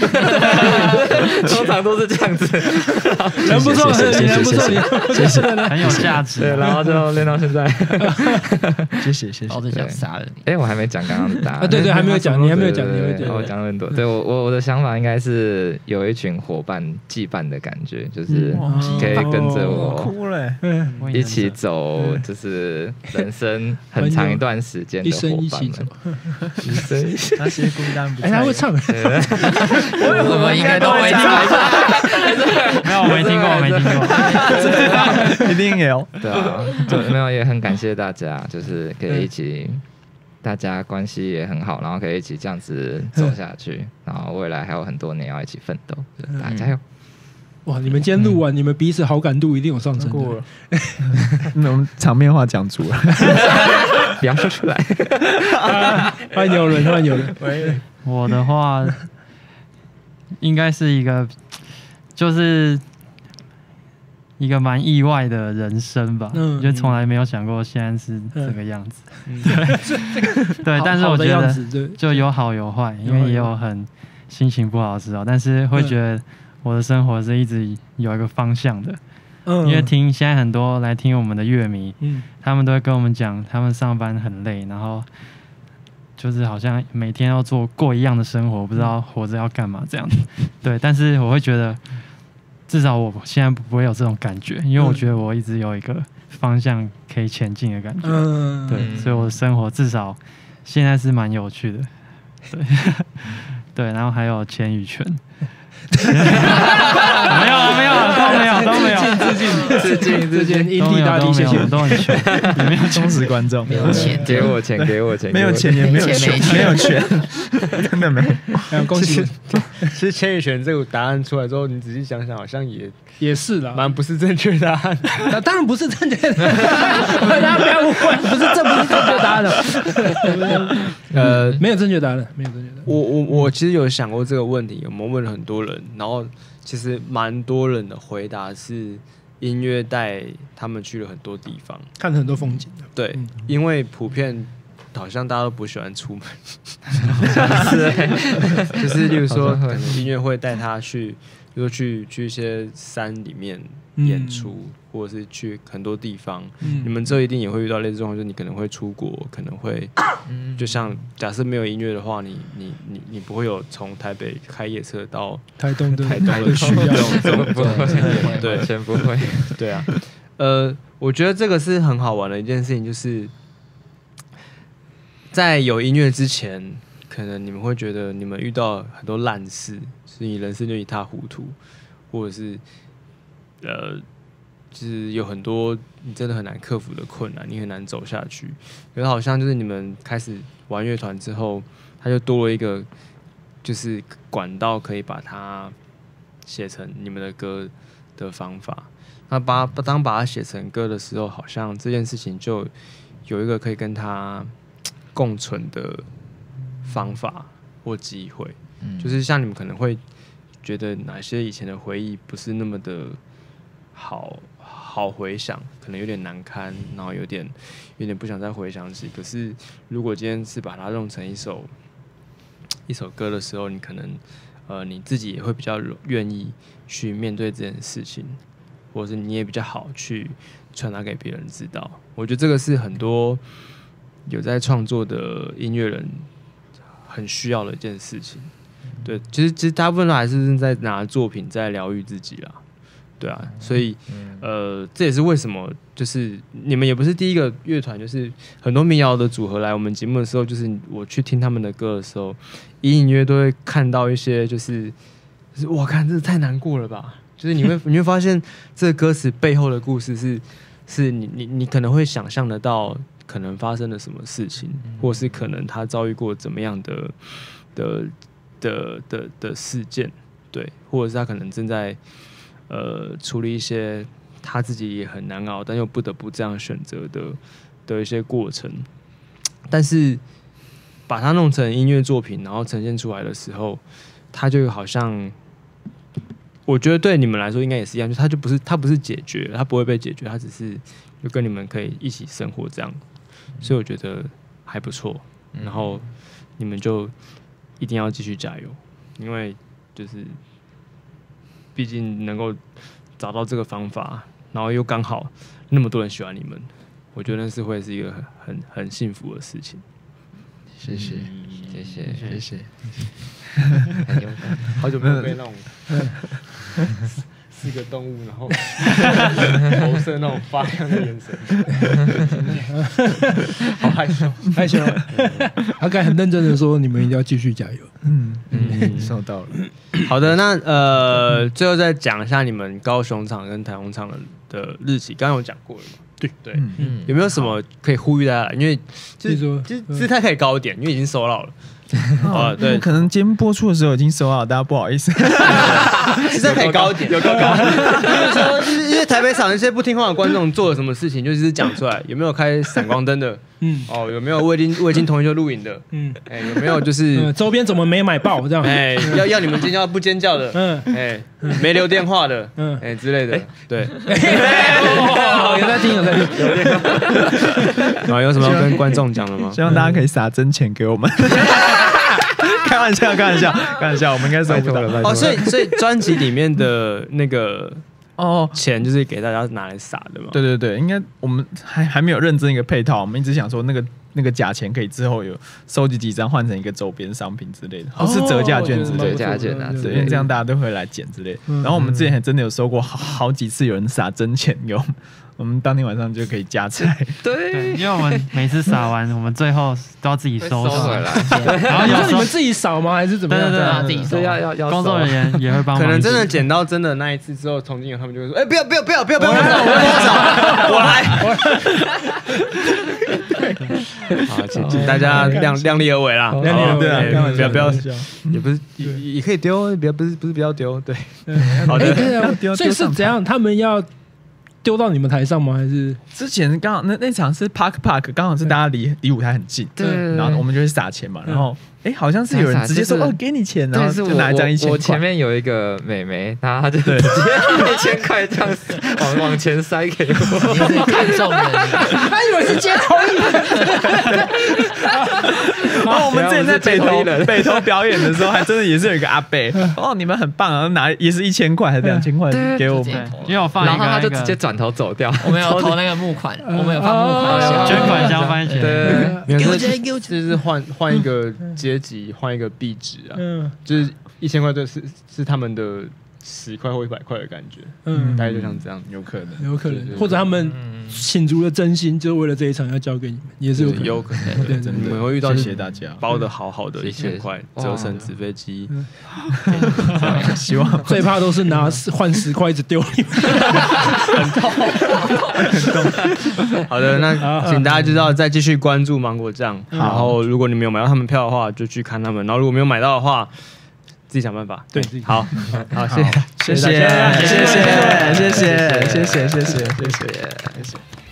通常都是这样子， 人不错，人不错， 谢谢， 很有价值， 对，然后就练到现在， 谢谢谢谢。 我只想杀了你， 哎，我还没讲刚刚的答案， 啊，对对，还没有讲，你还没有讲，你会讲， 我讲了很多，对我我我的想法应该是有一群伙伴羁绊的感觉，就是可以跟着我一起走，就是人生很长一段时间。 一生一起走， 一生一起，那些孤单不。 哎，他会唱， 我们应该都没听过，没有，我没听过，我没听过，一定有， 对啊，就没有，也很感谢大家，就是可以一起，大家关系也很好，然后可以一起这样子走下去，然后未来还有很多年要一起奋斗，大家加油！ 哇，你们今天录完，嗯、你们彼此好感度一定有上升过了。 那我们场面话讲足了， 不要说出来。 欢迎有人，欢迎有人。 我的话，应该是一个，就是一个蛮意外的人生吧。嗯，就从来没有想过现在是这个样子。嗯、对，对，但是我觉得就有好有坏，因为也有很心情不好的时候，但是会觉得。我的生活是一直有一个方向的，嗯、因为听现在很多来听我们的乐迷，嗯、他们都会跟我们讲，他们上班很累，然后就是好像每天要做过一样的生活，不知道活着要干嘛这样子。对，但是我会觉得，至少我现在不会有这种感觉，因为我觉得我一直有一个方向可以前进的感觉。嗯、对，所以我的生活至少现在是蛮有趣的。对，对，然后还有钱与权。没有没有都没有都没有， 致敬致敬致敬，印地大帝，谢谢， 都很穷， 也没有忠实观众， 没有钱， 给我钱，给我钱， 没有钱也没有权，没有权，真的没有。恭喜！ 其实钱与权这个答案出来之后，你仔细想想，好像也也是啦， 蛮不是正确答案。 那当然不是正确答案，大家不要误会，不是这不是正确答案的。呃，没有正确答案，没有正确答案。 我我我其实有想过这个问题，我们问了很多人，然后其实蛮多人的回答是音乐带他们去了很多地方， 看了很多风景的。 对，嗯、因为普遍好像大家都不喜欢出门，就是例如说可能音乐会带他去，比如说去去一些山里面， 演出，嗯、或者是去很多地方，嗯、你们这一定也会遇到类似状况，就是你可能会出国，可能会，嗯、就像假设没有音乐的话，你你你你不会有从台北开夜车到台东的台东的需要，这种不会，对， 完全不会， 对啊，呃，我觉得这个是很好玩的一件事情，就是在有音乐之前。可能你们会觉得你们遇到很多烂事，所以你人生就一塌糊涂，或者是呃，就是有很多你真的很难克服的困难，你很难走下去。可是好像就是你们开始玩乐团之后，它就多了一个就是管道，可以把它写成你们的歌的方法。那把当把它写成歌的时候，好像这件事情就有一个可以跟它共存的方法或机会，嗯、就是像你们可能会觉得哪些以前的回忆不是那么的好好回想，可能有点难堪，然后有点有点不想再回想起。可是如果今天是把它弄成一首一首歌的时候，你可能呃你自己也会比较愿意去面对这件事情，或者是你也比较好去传达给别人知道。我觉得这个是很多有在创作的音乐人很需要的一件事情，对，其实其实大部分都还是在拿作品在疗愈自己啦，对啊，所以呃，这也是为什么就是你们也不是第一个乐团，就是很多民谣的组合来我们节目的时候，就是我去听他们的歌的时候，隐隐约都会看到一些就是就是我看这太难过了吧，就是你会你会发现这个歌词背后的故事是是你你你可能会想象得到。可能发生了什么事情，或是可能他遭遇过怎么样的的的的的事件，对，或者是他可能正在呃处理一些他自己也很难熬，但又不得不这样选择的的一些过程。但是把它弄成音乐作品，然后呈现出来的时候，它就好像，我觉得对你们来说应该也是一样，就它就不是它不是解决，它不会被解决，它只是就跟你们可以一起生活这样。所以我觉得还不错，然后你们就一定要继续加油，因为就是毕竟能够找到这个方法，然后又刚好那么多人喜欢你们，我觉得那是会是一个很很幸福的事情。 谢谢， 谢谢， 谢谢， 好久没有被那种四个动物，然后投射那种发亮的眼神，好害羞， 害羞。阿盖很认真的说：“你们一定要继续加油。” 嗯嗯，收到了。 好的，那呃，最后再讲一下你们高雄场跟台中场的的日期，刚刚有讲过了嘛？对对，嗯，有没有什么可以呼吁大家？因为就是就是姿态可以高一点，因为已经收到了。 哦，对，可能节目播出的时候已经收到，大家不好意思。 姿态可以高一点，有高高。就是说，就是因为台北场一些不听话的观众做了什么事情，就是讲出来。有没有开闪光灯的？嗯，哦，有没有未经未经同意就录影的？嗯，哎，有没有就是周边怎么没买爆这样？ 哎，要要你们尖叫不尖叫的？嗯，哎，没留电话的？嗯，哎之类的。对。 有在听，有在听。 然后有什么要跟观众讲的吗？ 希望大家可以撒真钱给我们。开玩笑，开玩笑，开玩笑，我们应该收不到了。 哦，所以所以专辑里面的那个哦钱就是给大家拿来撒的嘛？ 对对对，应该我们还还没有认真一个配套，我们一直想说那个那个假钱可以之后有收集几张换成一个周边商品之类的，或是折价券之类的， 折价券啊， 对，这样大家都会来捡之类的。然后我们之前还真的有收过好好几次有人撒真钱给我们。我们当天晚上就可以加菜， 对，因为我们每次撒完，我们最后都要自己收回来。 然后有时候你们自己扫吗？还是怎么样？ 对对对，自己收，要要要。 工作人员也会帮忙。 可能真的捡到真的那一次之后，从今以后他们就会说：“哎，不要不要不要不要不要我扫，我来，我来。”好，请请大家量量力而为啦， 量力而为， 不要不要，也不是也也可以丢，不要不是不是不要丢，对。好的， 所以是怎样？他们要。丢到你们台上吗？还是之前刚好那那场是 Park Park， 刚好是大家离离舞台很近，对，然后我们就会撒钱嘛，然后哎、欸，好像是有人直接说、就是、哦给你钱，然后就拿一张一千块。 我前面有一个妹妹，然后她就直接一千块这样往往前塞给我， 你是看中人， 她以为是接投影。 然后我们之前在北投北投表演的时候，还真的也是有一个阿伯，哦，你们很棒啊，拿也是一千块还是两千块给我们， 因为我放， 然后他就直接转头走掉。 我们有投那个募款，我们有放募款， 捐款箱番茄， 对，给我钱，给我钱，就是换换一个阶级，换一个币值啊，就是一千块，就是是他们的十块或一百块的感觉，嗯，大概就像这样， 有可能， 有可能，或者他们倾足了真心，就是为了这一场要交给你们，也是有可能， 有可能，对，你们会遇到谢谢大家， 包的好好的一千块，折成纸飞机， 希望最怕都是拿换十块一直丢你们， 很痛，很痛。好的，那请大家知道再继续关注芒果酱，然后如果你没有买到他们票的话，就去看他们，然后如果没有买到的话。自己想办法， 对， 好，好，谢谢， 谢谢，谢谢，谢谢，谢谢，谢谢，谢谢，谢谢。